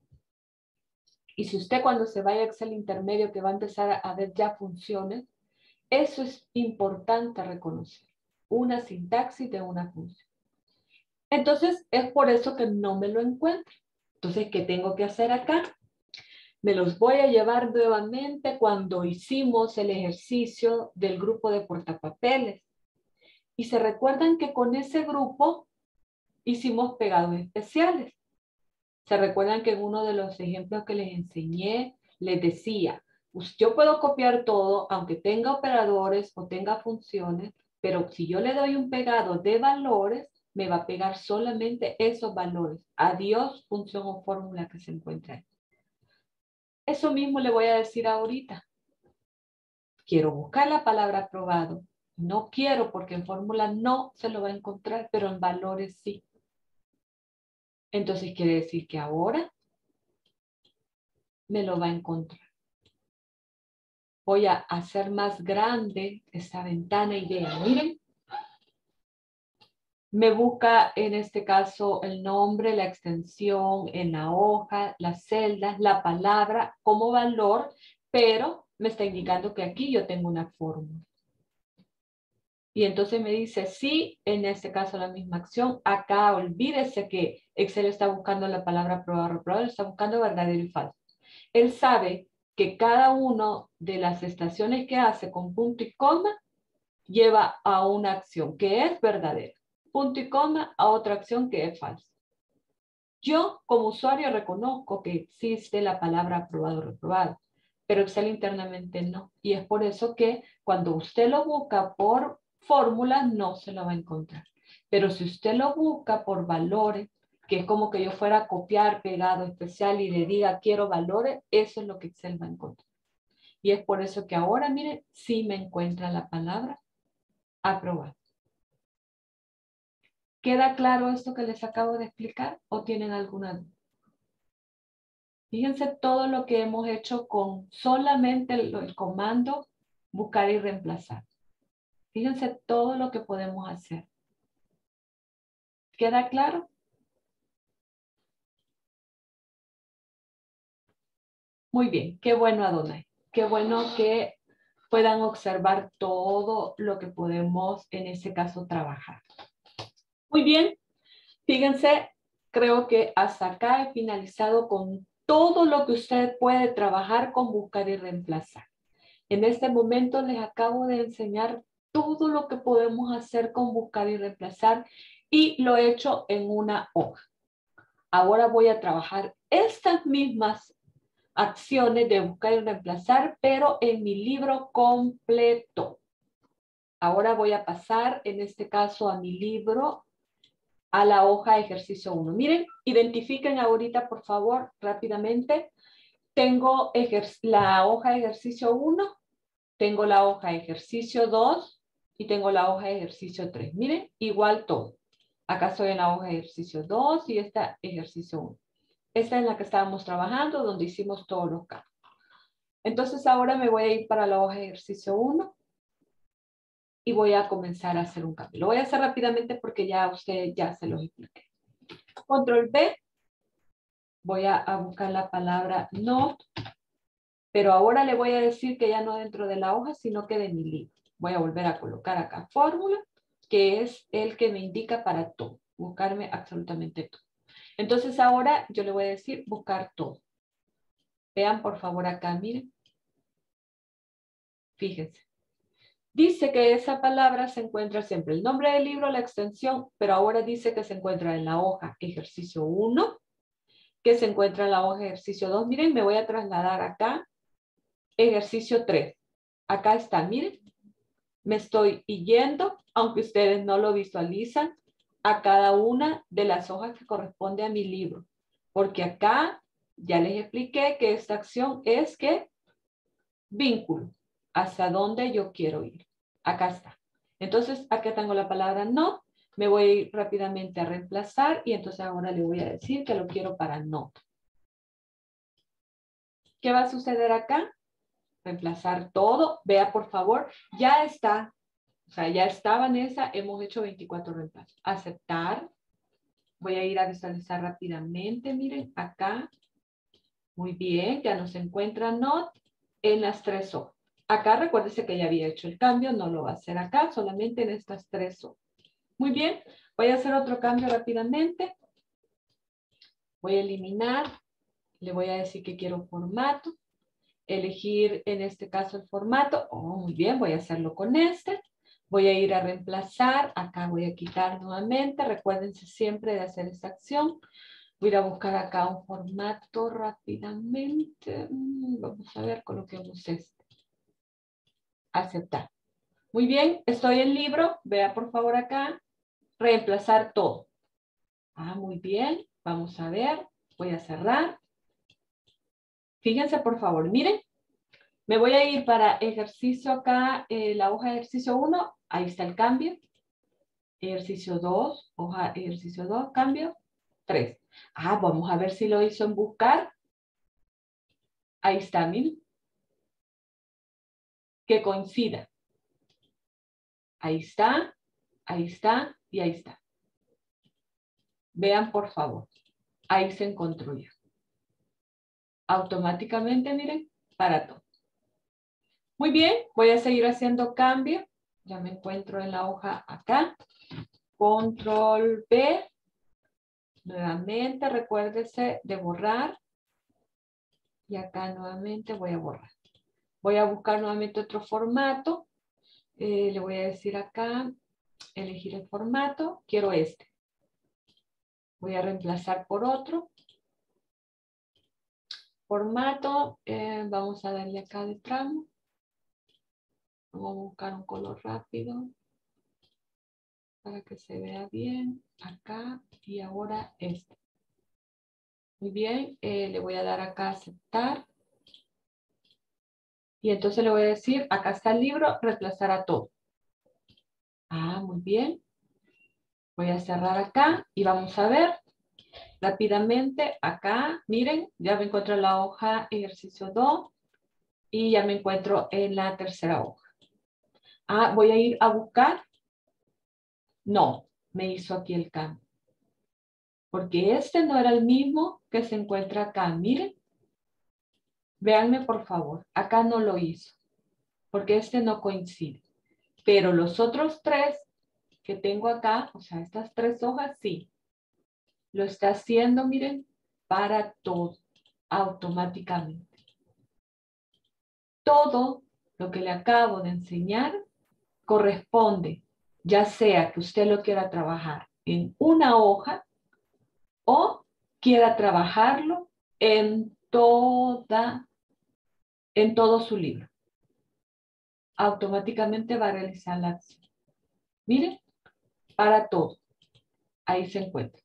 Y si usted cuando se vaya a Excel intermedio que va a empezar a ver ya funciones, eso es importante reconocer. Una sintaxis de una función. Entonces, es por eso que no me lo encuentro. Entonces, ¿qué tengo que hacer acá? Me los voy a llevar nuevamente cuando hicimos el ejercicio del grupo de portapapeles. Y se recuerdan que con ese grupo hicimos pegados especiales. Se recuerdan que en uno de los ejemplos que les enseñé, les decía, yo puedo copiar todo, aunque tenga operadores o tenga funciones, pero si yo le doy un pegado de valores, me va a pegar solamente esos valores. Adiós, función o fórmula que se encuentra ahí. Eso mismo le voy a decir ahorita. Quiero buscar la palabra aprobado. No quiero porque en fórmula no se lo va a encontrar, pero en valores sí. Entonces quiere decir que ahora me lo va a encontrar. Voy a hacer más grande esta ventana y vean, miren. Me busca en este caso el nombre, la extensión, en la hoja, las celdas, la palabra como valor, pero me está indicando que aquí yo tengo una fórmula. Y entonces me dice, sí, en este caso la misma acción. Acá olvídese que Excel está buscando la palabra aprobado, reprobado, está buscando verdadero y falso. Él sabe que cada uno de las estaciones que hace con punto y coma lleva a una acción que es verdadera. Punto y coma a otra acción que es falsa. Yo como usuario reconozco que existe la palabra aprobado o reprobado, pero Excel internamente no. Y es por eso que cuando usted lo busca por fórmulas no se lo va a encontrar. Pero si usted lo busca por valores, que es como que yo fuera a copiar pegado especial y le diga quiero valores, eso es lo que Excel va a encontrar. Y es por eso que ahora, miren, sí me encuentra la palabra aprobado. ¿Queda claro esto que les acabo de explicar o tienen alguna duda? Fíjense todo lo que hemos hecho con solamente el comando buscar y reemplazar. Fíjense todo lo que podemos hacer. ¿Queda claro? Muy bien, qué bueno, Adonai. Qué bueno que puedan observar todo lo que podemos en ese caso trabajar. Muy bien, fíjense, creo que hasta acá he finalizado con todo lo que usted puede trabajar con buscar y reemplazar. En este momento les acabo de enseñar todo lo que podemos hacer con buscar y reemplazar y lo he hecho en una hoja. Ahora voy a trabajar estas mismas acciones de buscar y reemplazar, pero en mi libro completo. Ahora voy a pasar, en este caso, a mi libro, a la hoja ejercicio 1. Miren, identifiquen ahorita, por favor, rápidamente. Tengo la hoja ejercicio 1, tengo la hoja ejercicio 2 y tengo la hoja ejercicio 3. Miren, igual todo. Acá estoy en la hoja ejercicio 2 y esta ejercicio 1. Esta es la que estábamos trabajando, donde hicimos todos los cambios. Entonces ahora me voy a ir para la hoja ejercicio 1 y voy a comenzar a hacer un cambio. Lo voy a hacer rápidamente porque ya ustedes ya se los expliqué. Control B. Voy a buscar la palabra not, pero ahora le voy a decir que ya no dentro de la hoja, sino que de mi libro. Voy a volver a colocar acá fórmula, que es el que me indica para todo, buscarme absolutamente todo. Entonces ahora yo le voy a decir buscar todo. Vean por favor acá, miren. Fíjense. Dice que esa palabra se encuentra siempre el nombre del libro, la extensión, pero ahora dice que se encuentra en la hoja ejercicio 1, que se encuentra en la hoja ejercicio 2. Miren, me voy a trasladar acá. Ejercicio 3. Acá está, miren. Me estoy yendo, aunque ustedes no lo visualizan, a cada una de las hojas que corresponde a mi libro. Porque acá Ya les expliqué que esta acción es que vínculo. ¿Hacia dónde yo quiero ir? Acá está. Entonces, acá tengo la palabra no. Me voy a ir rápidamente a reemplazar y entonces ahora le voy a decir que lo quiero para no. ¿Qué va a suceder acá? Reemplazar todo. Vea, por favor, ya está. O sea, ya estaba en esa. Hemos hecho 24 reemplazos. Aceptar. Voy a ir a visualizar rápidamente. Miren, acá. Muy bien, ya nos encuentra not en las 3 hojas. Acá recuérdese que ya había hecho el cambio, no lo va a hacer acá, solamente en estas 3 hojas. Muy bien, voy a hacer otro cambio rápidamente. Voy a eliminar, le voy a decir que quiero formato. Elegir en este caso el formato. Oh, muy bien, voy a hacerlo con este. Voy a ir a reemplazar, acá voy a quitar nuevamente. Recuérdense siempre de hacer esta acción. Voy a ir a buscar acá un formato rápidamente. Vamos a ver, coloquemos este. Aceptar. Muy bien, estoy en libro. Vea por favor acá. Reemplazar todo. Ah, muy bien. Vamos a ver. Voy a cerrar. Fíjense por favor, miren. Me voy a ir para ejercicio acá, la hoja de ejercicio 1. Ahí está el cambio. Ejercicio 2, hoja ejercicio 2, cambio 3. Ah, vamos a ver si lo hizo en buscar. Ahí está, miren. Que coincida. Ahí está y ahí está. Vean por favor. Ahí se encontró ya. Automáticamente, miren, para todo. Muy bien, voy a seguir haciendo cambio. Ya me encuentro en la hoja acá. Control B. Nuevamente, recuérdese de borrar. Y acá nuevamente voy a borrar. Voy a buscar nuevamente otro formato. Le voy a decir acá, elegir el formato. Quiero este. Voy a reemplazar por otro. Formato, vamos a darle acá de tramo. Vamos a buscar un color rápido para que se vea bien. Acá y ahora este. Muy bien, le voy a dar acá aceptar. Y entonces le voy a decir, acá está el libro, reemplazar a todo. Ah, muy bien. Voy a cerrar acá y vamos a ver rápidamente acá. Miren, ya me encuentro en la hoja ejercicio 2 y ya me encuentro en la tercera hoja. Ah, voy a ir a buscar. No, me hizo aquí el cambio. Porque este no era el mismo que se encuentra acá. Miren. Véanme por favor. Acá no lo hizo. Porque este no coincide. Pero los otros 3 que tengo acá, o sea, estas 3 hojas, sí. Lo está haciendo, miren, para todo, automáticamente. Todo lo que le acabo de enseñar corresponde, ya sea que usted lo quiera trabajar en una hoja o quiera trabajarlo en todo su libro. Automáticamente va a realizar la acción. Miren, para todo. Ahí se encuentra.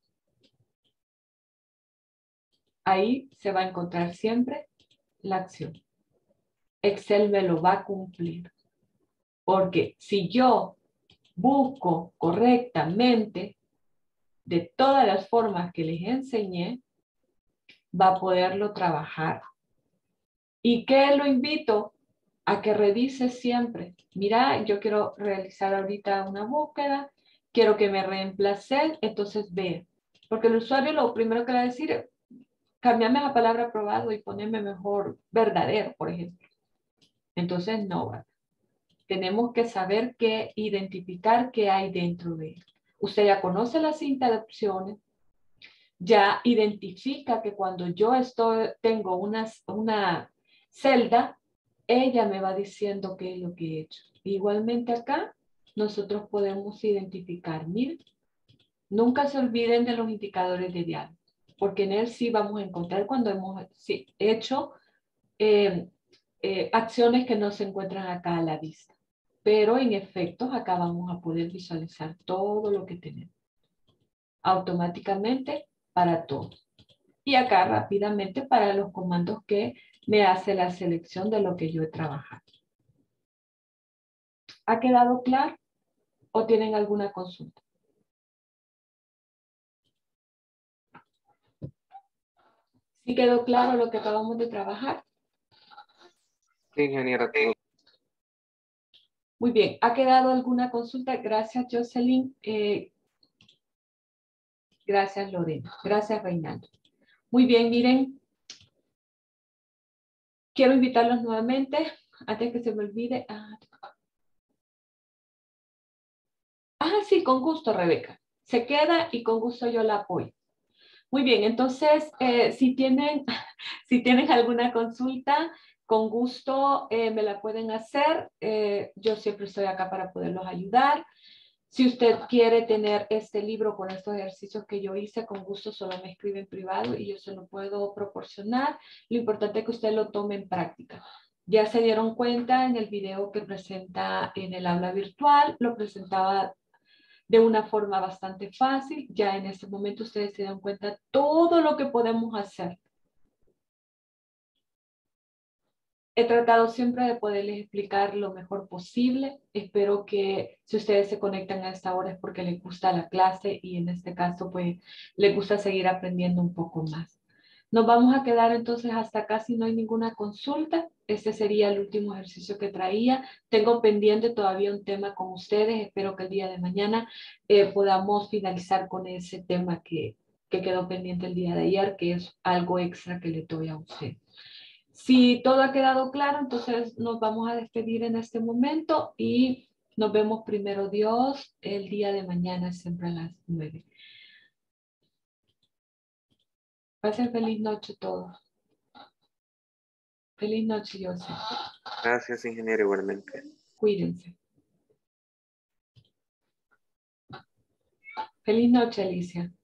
Ahí se va a encontrar siempre la acción. Excel me lo va a cumplir. Porque si yo busco correctamente de todas las formas que les enseñé, va a poderlo trabajar. ¿Y qué lo invito? A que revise siempre. Mira, yo quiero realizar ahorita una búsqueda, quiero que me reemplacen, entonces ve. Porque el usuario lo primero que le va a decir es, cambiame la palabra aprobado y poneme mejor verdadero, por ejemplo. Entonces no va. Tenemos que saber qué, identificar qué hay dentro de él. Usted ya conoce la cinta de opciones, ya identifica que cuando yo tengo una celda, ella me va diciendo qué es lo que he hecho. Igualmente acá, nosotros podemos identificar. Miren, nunca se olviden de los indicadores de diálogo, porque en él sí vamos a encontrar cuando hemos hecho acciones que no se encuentran acá a la vista. Pero en efectos, acá vamos a poder visualizar todo lo que tenemos. Automáticamente para todo. Y acá rápidamente para los comandos que me hace la selección de lo que yo he trabajado. ¿Ha quedado claro? ¿O tienen alguna consulta? ¿Sí quedó claro lo que acabamos de trabajar? Sí, ingeniera. Todo. Muy bien. ¿Ha quedado alguna consulta? Gracias, Jocelyn. Gracias, Lorena. Gracias, Reinaldo. Muy bien, miren. Quiero invitarlos nuevamente, antes que se me olvide. Sí, con gusto, Rebeca. Se queda y con gusto yo la apoyo. Muy bien, entonces, si tienen alguna consulta, con gusto me la pueden hacer. Yo siempre estoy acá para poderlos ayudar. Si usted quiere tener este libro con estos ejercicios que yo hice, con gusto solo me escribe en privado y yo se lo puedo proporcionar. Lo importante es que usted lo tome en práctica. Ya se dieron cuenta en el video que presenta en el aula virtual, lo presentaba de una forma bastante fácil. Ya en este momento ustedes se dan cuenta todo lo que podemos hacer. He tratado siempre de poderles explicar lo mejor posible. Espero que si ustedes se conectan a esta hora es porque les gusta la clase y en este caso pues les gusta seguir aprendiendo un poco más. Nos vamos a quedar entonces hasta acá si no hay ninguna consulta. Este sería el último ejercicio que traía. Tengo pendiente todavía un tema con ustedes. Espero que el día de mañana podamos finalizar con ese tema que quedó pendiente el día de ayer, que es algo extra que le doy a usted. Si todo ha quedado claro, entonces nos vamos a despedir en este momento y nos vemos primero Dios el día de mañana, siempre a las 9. Pasen feliz noche todos. Feliz noche, Joseph. Gracias, ingeniero, igualmente. Cuídense. Feliz noche, Alicia.